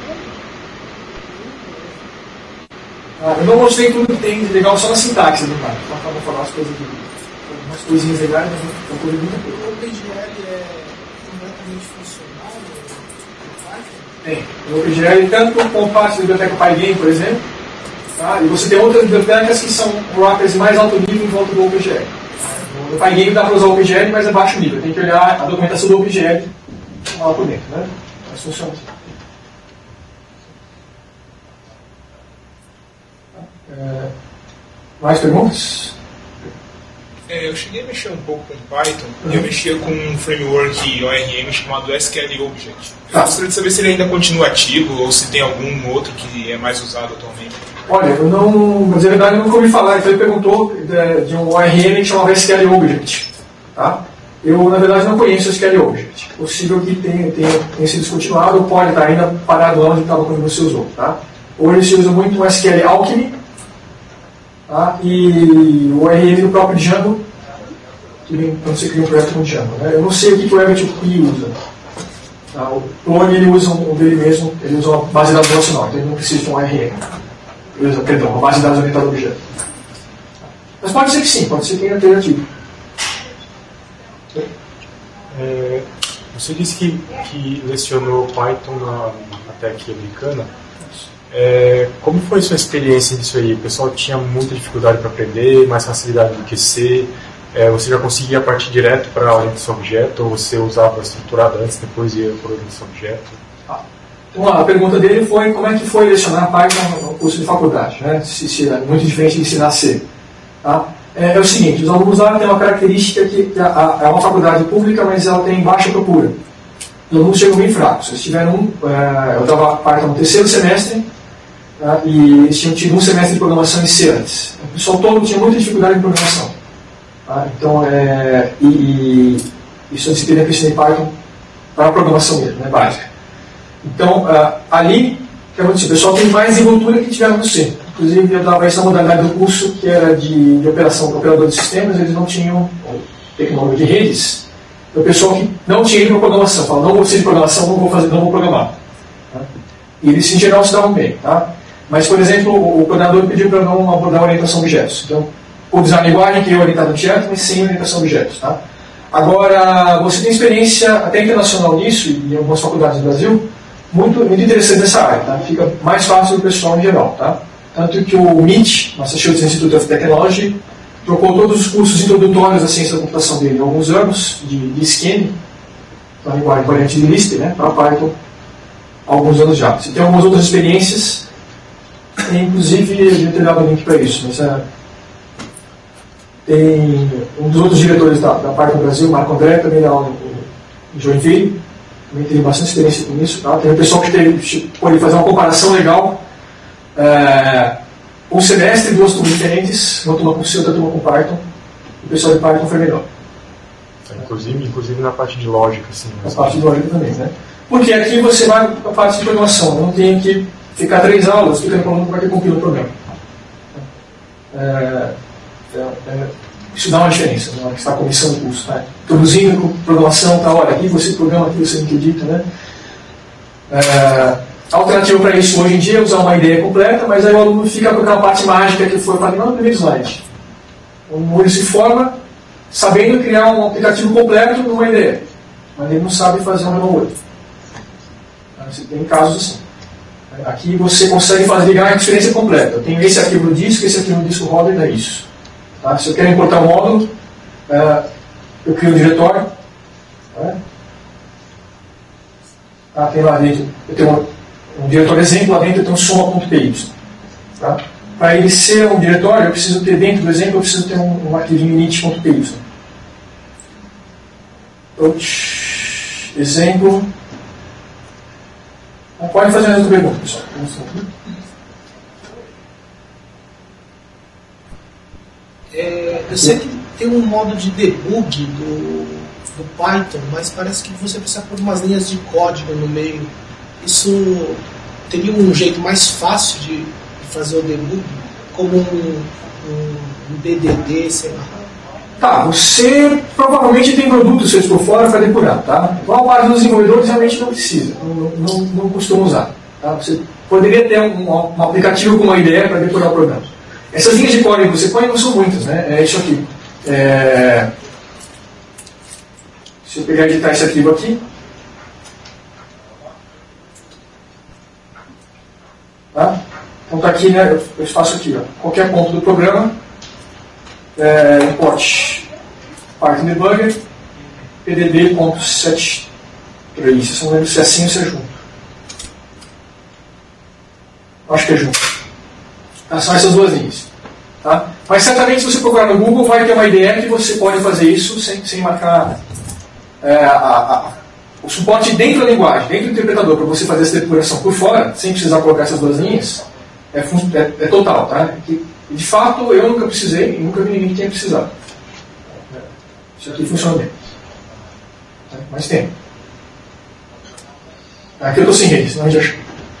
B: Eu não mostrei tudo que tem de legal só na sintaxe do Python. Só para falar as coisas de algumas coisinhas legais, mas não coisa muita coisa.
D: O OpenGL é completamente funcional no Python?
B: Tem. O OpenGL tanto com parte da biblioteca PyGame, por exemplo, tá? E você tem outras bibliotecas que são wrappers de mais alto nível em volta do OpenGL. No PyGame dá para usar o OpenGL, mas é baixo nível. Tem que olhar a documentação do OpenGL lá por dentro, né? Mas funciona assim. Mais perguntas?
E: Eu cheguei a mexer um pouco com Python e eu mexia com um framework ORM chamado SQL Object. Eu gostaria de saber se ele ainda continua ativo ou se tem algum outro que é mais usado atualmente.
B: Olha, eu não, mas na verdade eu nunca ouvi falar. Então ele perguntou de um ORM que chamava SQL Object. Tá? Eu, na verdade, não conheço o SQL Object. É possível que tenha sido descontinuado ou pode estar ainda parado lá onde estava quando você usou. Tá? Hoje se usa muito o SQL Alchemy. Tá? E o ORM do próprio Django, quando você cria um projeto com Django. Né? Eu não sei o que o Rabbit usa. O clone ele usa um dele mesmo, ele usa uma base de dados relacional, então ele não precisa de um ARM. Ele usa, perdão, uma base de dados orientada a objeto. Mas pode ser que sim, pode ser que tenha alternativo.
F: Você disse que lecionou Python na Tech americana. Como foi sua experiência nisso aí? O pessoal tinha muita dificuldade para aprender, mais facilidade do que C? Você já conseguia partir direto para a orientação a objeto, ou você usava estruturada antes, depois ia para a orientação a objeto?
B: Então, a pergunta dele foi como é que foi lecionar Python no curso de faculdade, né? Se é muito diferente de ensinar C. Tá? É o seguinte, os alunos lá têm uma característica que é uma faculdade pública, mas ela tem baixa procura. Os alunos chegam bem fracos. Eles tiveram eu dava Python no terceiro semestre, tá? E eles tinham tido um semestre de programação em C antes. O pessoal todo tinha muita dificuldade em programação. Tá? Então, isso é uma disciplina que eu ensinei Python para a programação mesmo, né, básica. Então, ali, que o pessoal tem mais desenvoltura que tiveram no C. Inclusive, eu dava essa modalidade do curso, que era de operação, operador de sistemas, eles não tinham tecnologia de redes. Então, o pessoal que não tinha ido para programação, falava, não vou ser de programação, não vou programar. Tá? E eles, em geral, se davam bem. Tá? Mas, por exemplo, o coordenador pediu para não abordar a orientação a objetos. Então, o design linguagem que é orientado a objetos, mas sem orientação a objetos. Tá? Agora, você tem experiência até internacional nisso, e em algumas faculdades do Brasil, muito interessante nessa área. Tá? Fica mais fácil para o pessoal em geral. Tá? Tanto que o MIT, Massachusetts Institute of Technology, trocou todos os cursos introdutórios à ciência da computação dele há alguns anos, de Scheme, uma linguagem variante de Lisp, né, para Python, há alguns anos já. Você tem algumas outras experiências, e, inclusive, eu devia ter dado um link para isso, mas tem um dos outros diretores da Python Brasil, Marco André, também dá aula em Joinville, também teve bastante experiência com isso. Tá? Tem um pessoal que pode fazer uma comparação legal. Um semestre, duas turmas diferentes, uma turma com C, outra turma com Python. O pessoal de Python foi melhor.
F: Inclusive na parte de lógica, assim.
B: Na parte de lógica também, né? Porque aqui você vai para a parte de programação, não tem que ficar 3 aulas explicando para o aluno como é que compila o programa. Isso dá uma diferença na hora que você está começando o curso. Né? Introduzindo com programação, tá, olha, aqui você programa, aqui você não acredita, né? A alternativa para isso hoje em dia é usar uma ideia completa, mas aí o aluno fica com aquela parte mágica que foi falado no primeiro slide. O aluno se forma sabendo criar um aplicativo completo numa ideia, mas ele não sabe fazer uma ou outra. Você tem casos assim. Aqui você consegue ligar a experiência completa. Eu tenho esse arquivo no disco, esse arquivo no disco roda e dá isso. Tá? Se eu quero importar um módulo, eu crio um diretório. Tem lá dentro, eu tenho um diretório exemplo, lá dentro eu tenho soma.py. Tá? Para ele ser um diretório, eu preciso ter dentro do exemplo, eu preciso ter um arquivinho init.py. Exemplo. Pode fazer mais uma pergunta, pessoal.
D: Eu sei que tem um modo de debug do Python, mas parece que você precisa pôr umas linhas de código no meio. Isso teria um jeito mais fácil de fazer o debug, como um DDD, sei lá.
B: Tá, você provavelmente tem produtos feitos por fora para depurar, tá? Igual a parte dos desenvolvedores realmente não precisa, não costuma usar. Tá? Você poderia ter um aplicativo com uma ideia para depurar o programa. Essas linhas de código que você põe não são muitas, né? É isso aqui. Se eu pegar e editar esse arquivo aqui, tá? Então está aqui, né? Eu faço aqui, ó, qualquer ponto do programa, import Python debugger pdd.73. Vocês não lembram se é assim ou se é junto. Acho que é junto. São essas duas linhas. Tá? Mas certamente se você procurar no Google vai ter uma ideia que você pode fazer isso sem marcar o suporte dentro da linguagem, dentro do interpretador, para você fazer essa depuração por fora, sem precisar colocar essas duas linhas, é total. Tá? E de fato eu nunca precisei e nunca vi ninguém que tenha precisado. Isso aqui funciona bem. Mas tem. Aqui eu estou sem rede, senão a gente acha.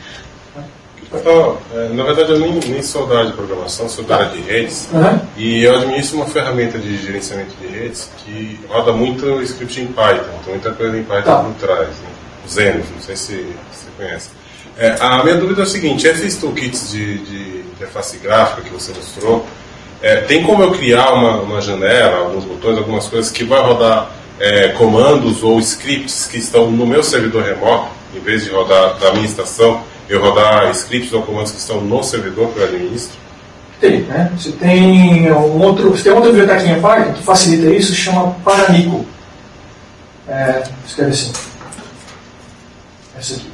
G: Na verdade eu nem sou da área de programação, sou da área de redes. E eu administro uma ferramenta de gerenciamento de redes que roda muito script em Python, então muita coisa em Python por trás. Né? Xenos, não sei se você conhece. A minha dúvida é o seguinte: esses toolkits de interface gráfica que você mostrou, tem como eu criar uma janela, alguns botões, algumas coisas que vai rodar comandos ou scripts que estão no meu servidor remoto, em vez de rodar da minha estação, eu rodar scripts ou comandos que estão no servidor que eu administro?
B: Tem, né? Você tem outra bibliotequinha Python que facilita isso, se chama Paramico. Escreve assim. Essa aqui.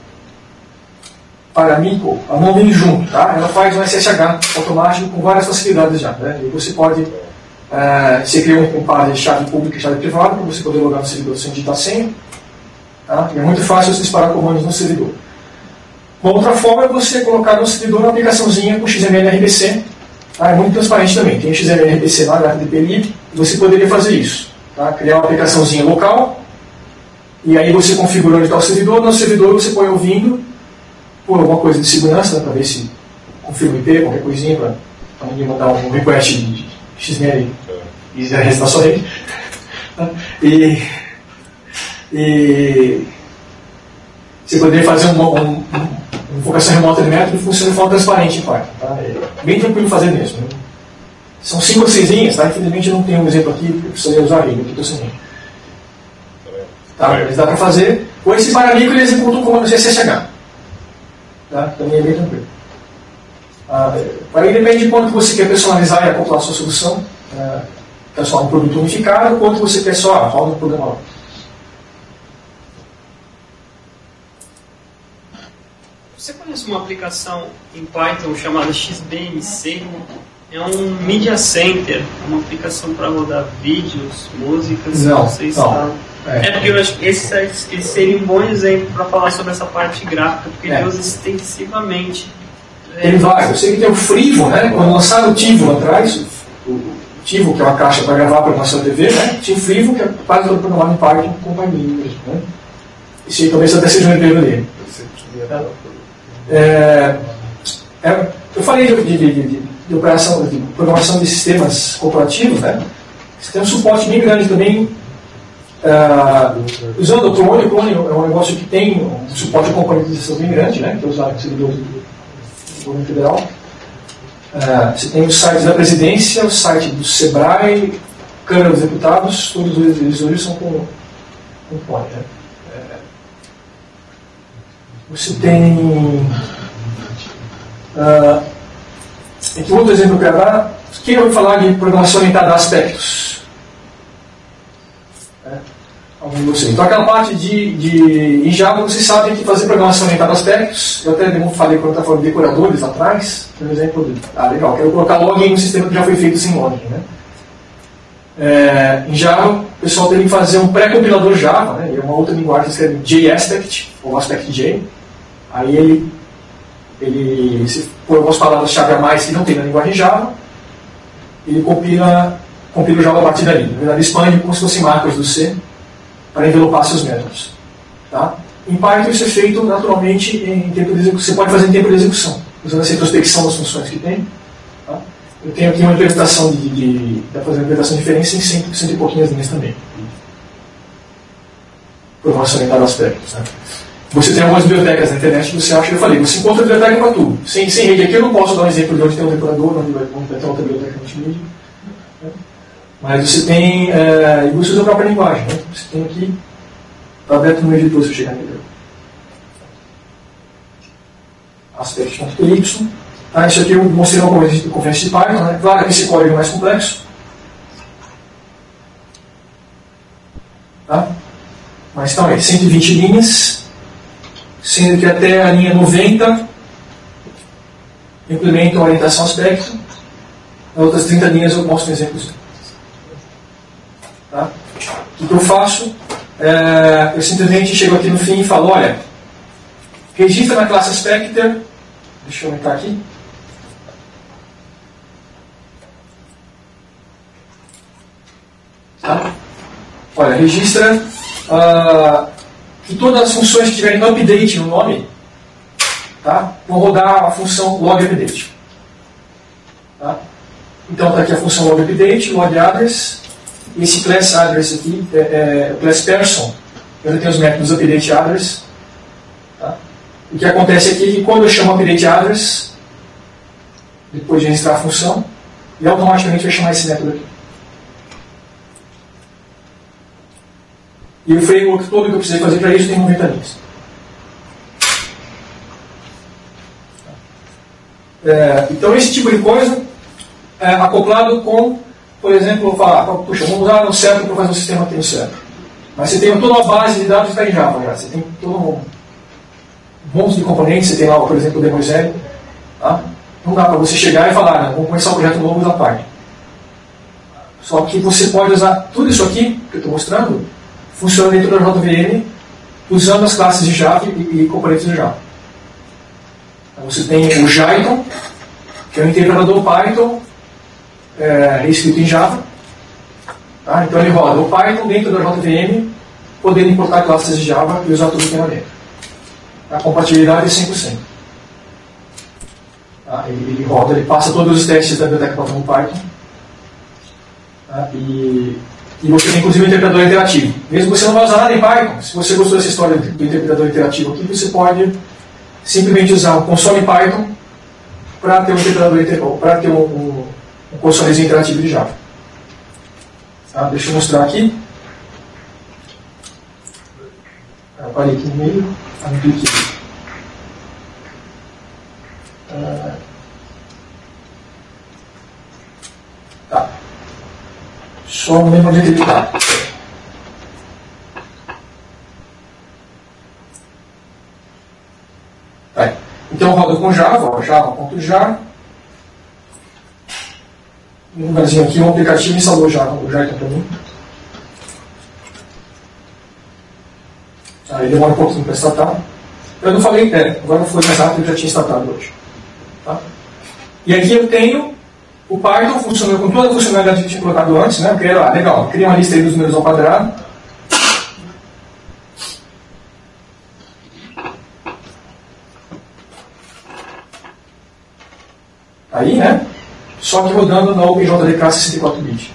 B: Paramico, a mão vem junto, tá? Ela faz um SSH automático com várias facilidades já, né? E você pode, você cria um par de chave pública e chave privada para você poder logar no servidor sem digitar senha, tá? E é muito fácil você disparar comandos no servidor. Uma outra forma é você colocar no servidor uma aplicaçãozinha com XML RPC, tá? É muito transparente também, tem XML RPC lá, HTTP, e você poderia fazer isso, tá? Criar uma aplicaçãozinha local, e aí você configura onde está o servidor, no servidor você põe ouvindo por alguma coisa de segurança, né, para ver se confirma o IP, qualquer coisinha, para ninguém mandar um request de XML e restar sua rede. E você poderia fazer uma invocação remota de método que funciona de forma transparente em Python. Tá? É bem tranquilo fazer mesmo. Né? São 5 ou 6 linhas, tá? Infelizmente eu não tenho um exemplo aqui, porque eu precisaria usar ele, aqui estou sem ele. Tá? Mas dá para fazer. Ou esse Paramico ele executa um comando SSH. Tá? Também é bem tranquilo. Aí depende de quanto você quer personalizar e acoplar a sua solução, transformar um produto unificado, quanto você quer só roda o programa lá.
H: Você conhece uma aplicação em Python chamada XBMC? É um Media Center, uma aplicação para rodar vídeos, músicas,
B: não
H: sei se não. Porque eu acho que esse seria um bom exemplo para falar sobre essa parte gráfica, porque ele usa extensivamente.
B: Tem vários. Eu sei que tem o Frivo, né? Quando lançaram o Tivo lá atrás, o Tivo, que é uma caixa para gravar programação TV, né? Tinha o Frivo, que é quase todo programado em Python com companhia. Né? Esse aí talvez até seja um emprego dele. Eu falei de operação, de programação de sistemas corporativos, né? Você tem um suporte bem grande também. Usando o Clone é um negócio que tem um suporte de componentização bem grande, né? Que é usado no servidor do governo federal. Você tem os sites da presidência, o site do SEBRAE, Câmara dos Deputados, todos eles hoje são com Clone. Né? Você tem. Aqui outro exemplo que eu quero dar. O que eu vou falar de programação orientada a aspectos? Então, aquela parte em Java, vocês sabem que fazer programação orientada a aspectos, eu até falei quando eu estava falando de decoradores atrás, por exemplo, legal, quero colocar login no sistema que já foi feito sem login. Né? Em Java, o pessoal tem que fazer um pré-compilador Java, né? É uma outra linguagem que escreve JAspect, ou AspectJ. Aí se põe algumas palavras-chave a mais que não tem na linguagem Java, ele compila o Java a partir dali. Na verdade, expande como se fossem marcas do C para envelopar seus métodos. Tá? Em Python isso é feito naturalmente em tempo de execução. Você pode fazer em tempo de execução, usando essa introspecção das funções que tem. Tá? Eu tenho aqui uma implementação dá para fazer uma implementação diferente em 100 e pouquinhas linhas também. Programação orientada a aspectos. Né? Você tem algumas bibliotecas na internet que você acha que eu falei, você encontra biblioteca para tudo. Sem rede aqui eu não posso dar um exemplo de onde tem um decorador, onde vai ter outra biblioteca multimídia. Né? Mas você tem, e você usa a própria linguagem. Né? Você tem aqui, está aberto no editor se eu chegar aqui. Aspect.py. Isso aqui eu mostrei uma conferência de Python. Né? Claro que esse código é mais complexo. Tá? Mas então, 120 linhas, sendo que até a linha 90 implementa a orientação aspecto. Nas outras 30 linhas eu mostro exemplos. Tá? O que eu faço? Eu simplesmente chego aqui no fim e falo, olha, registra na classe Aspector, deixa eu aumentar aqui. Tá? Olha, registra que todas as funções que tiverem update no nome, tá, vão rodar a função log update. Tá? Então está aqui a função log update, log address. Esse class address aqui é o class person, Eu tenho os métodos update address. Tá? O que acontece aqui é que quando eu chamo update address, depois de registrar a função, ele automaticamente vai chamar esse método aqui. E o framework todo que eu precisei fazer para isso tem 90 linhas. Então esse tipo de coisa é acoplado com, por exemplo, falar, puxa, vamos usar o Cetro para fazer um sistema que tem o Cetro. Mas você tem toda uma base de dados que está em Java já. Você tem todo um monte de componentes, você tem lá, por exemplo, o Demoiselle. Tá? Não dá para você chegar e falar, vamos começar um projeto novo da parte. Só que você pode usar tudo isso aqui, que eu estou mostrando, funciona dentro da JVM, usando as classes de Java e componentes de Java. Então, você tem o Jython, que é um interpretador Python escrito em Java. Tá? Então ele roda o Python dentro da JVM, podendo importar classes de Java e usar tudo que tem lá dentro. A compatibilidade é 100%. Tá? Ele roda, ele passa todos os testes da biblioteca Python no Python. Tá? E você tem inclusive um interpretador interativo. Mesmo que você não vai usar nada em Python, se você gostou dessa história do interpretador interativo aqui, você pode simplesmente usar o console Python para ter um interpretador para ter um consolezinho interativo de Java. Tá? Deixa eu mostrar aqui. Eu parei aqui no meio. No clique. Tá. Só não lembro onde é que ele está. Tá. Então roda com Java, java.jar. Um lugarzinho aqui, um aplicativo instalou o Jython para mim. Aí demora um pouquinho para startar. Eu não falei, agora foi mais rápido, eu já tinha startado hoje. Tá? E aqui eu tenho o Python funcionando com toda a funcionalidade que eu tinha colocado antes, né? Porque, legal, cria uma lista aí dos números ao quadrado. Aí, né? Só que rodando na OpenJDK 64-bit.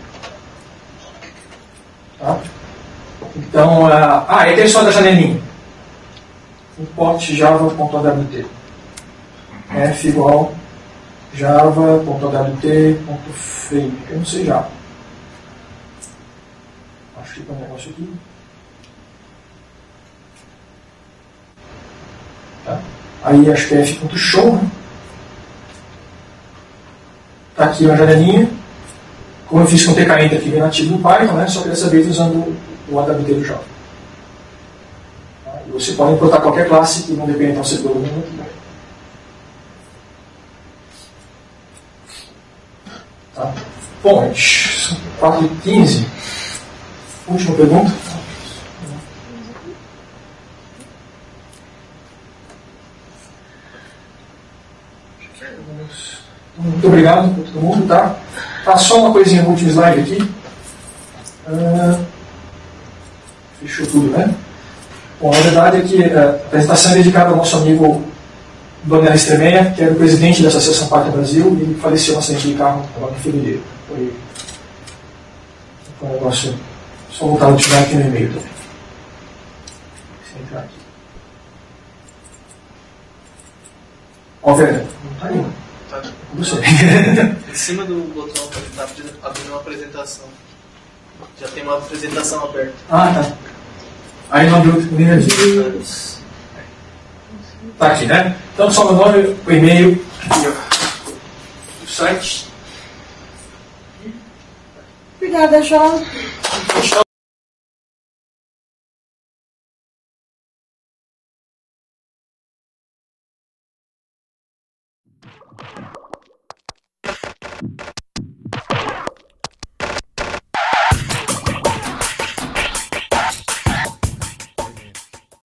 B: Tá? Então, aí tem só da janelinha. Import java.awt. F igual java.awt.frame. Eu não sei Java. Acho que tem um negócio aqui. Tá? Aí acho que é f.show, né? Está aqui uma janelinha. Como eu fiz com o TKEnter aqui bem nativo no Python, né? Só que dessa vez usando o AWT do Java. Tá? E você pode importar qualquer classe que não depende do servidor do mundo. Tá? Bom, 4h15. Última pergunta. Muito obrigado por todo mundo, tá? Tá só uma coisinha no último slide aqui. Fechou tudo, né? Bom, a verdade é que a apresentação é dedicada ao nosso amigo Daniel Estremeia, que era o presidente da Associação Python Brasil, e faleceu no acidente de carro agora em fevereiro. Foi um negócio. Só voltar no tirar aqui no e-mail também. Deixa eu entrar aqui. Ó, velho, não tá aí. Não sei.
D: Em cima do botão que está abrindo uma apresentação. Já tem uma apresentação aberta.
B: Ah, tá. Aí não abriu nem aqui. Tá aqui, né? Então só meu nome, o e-mail, o site.
A: Obrigada, João.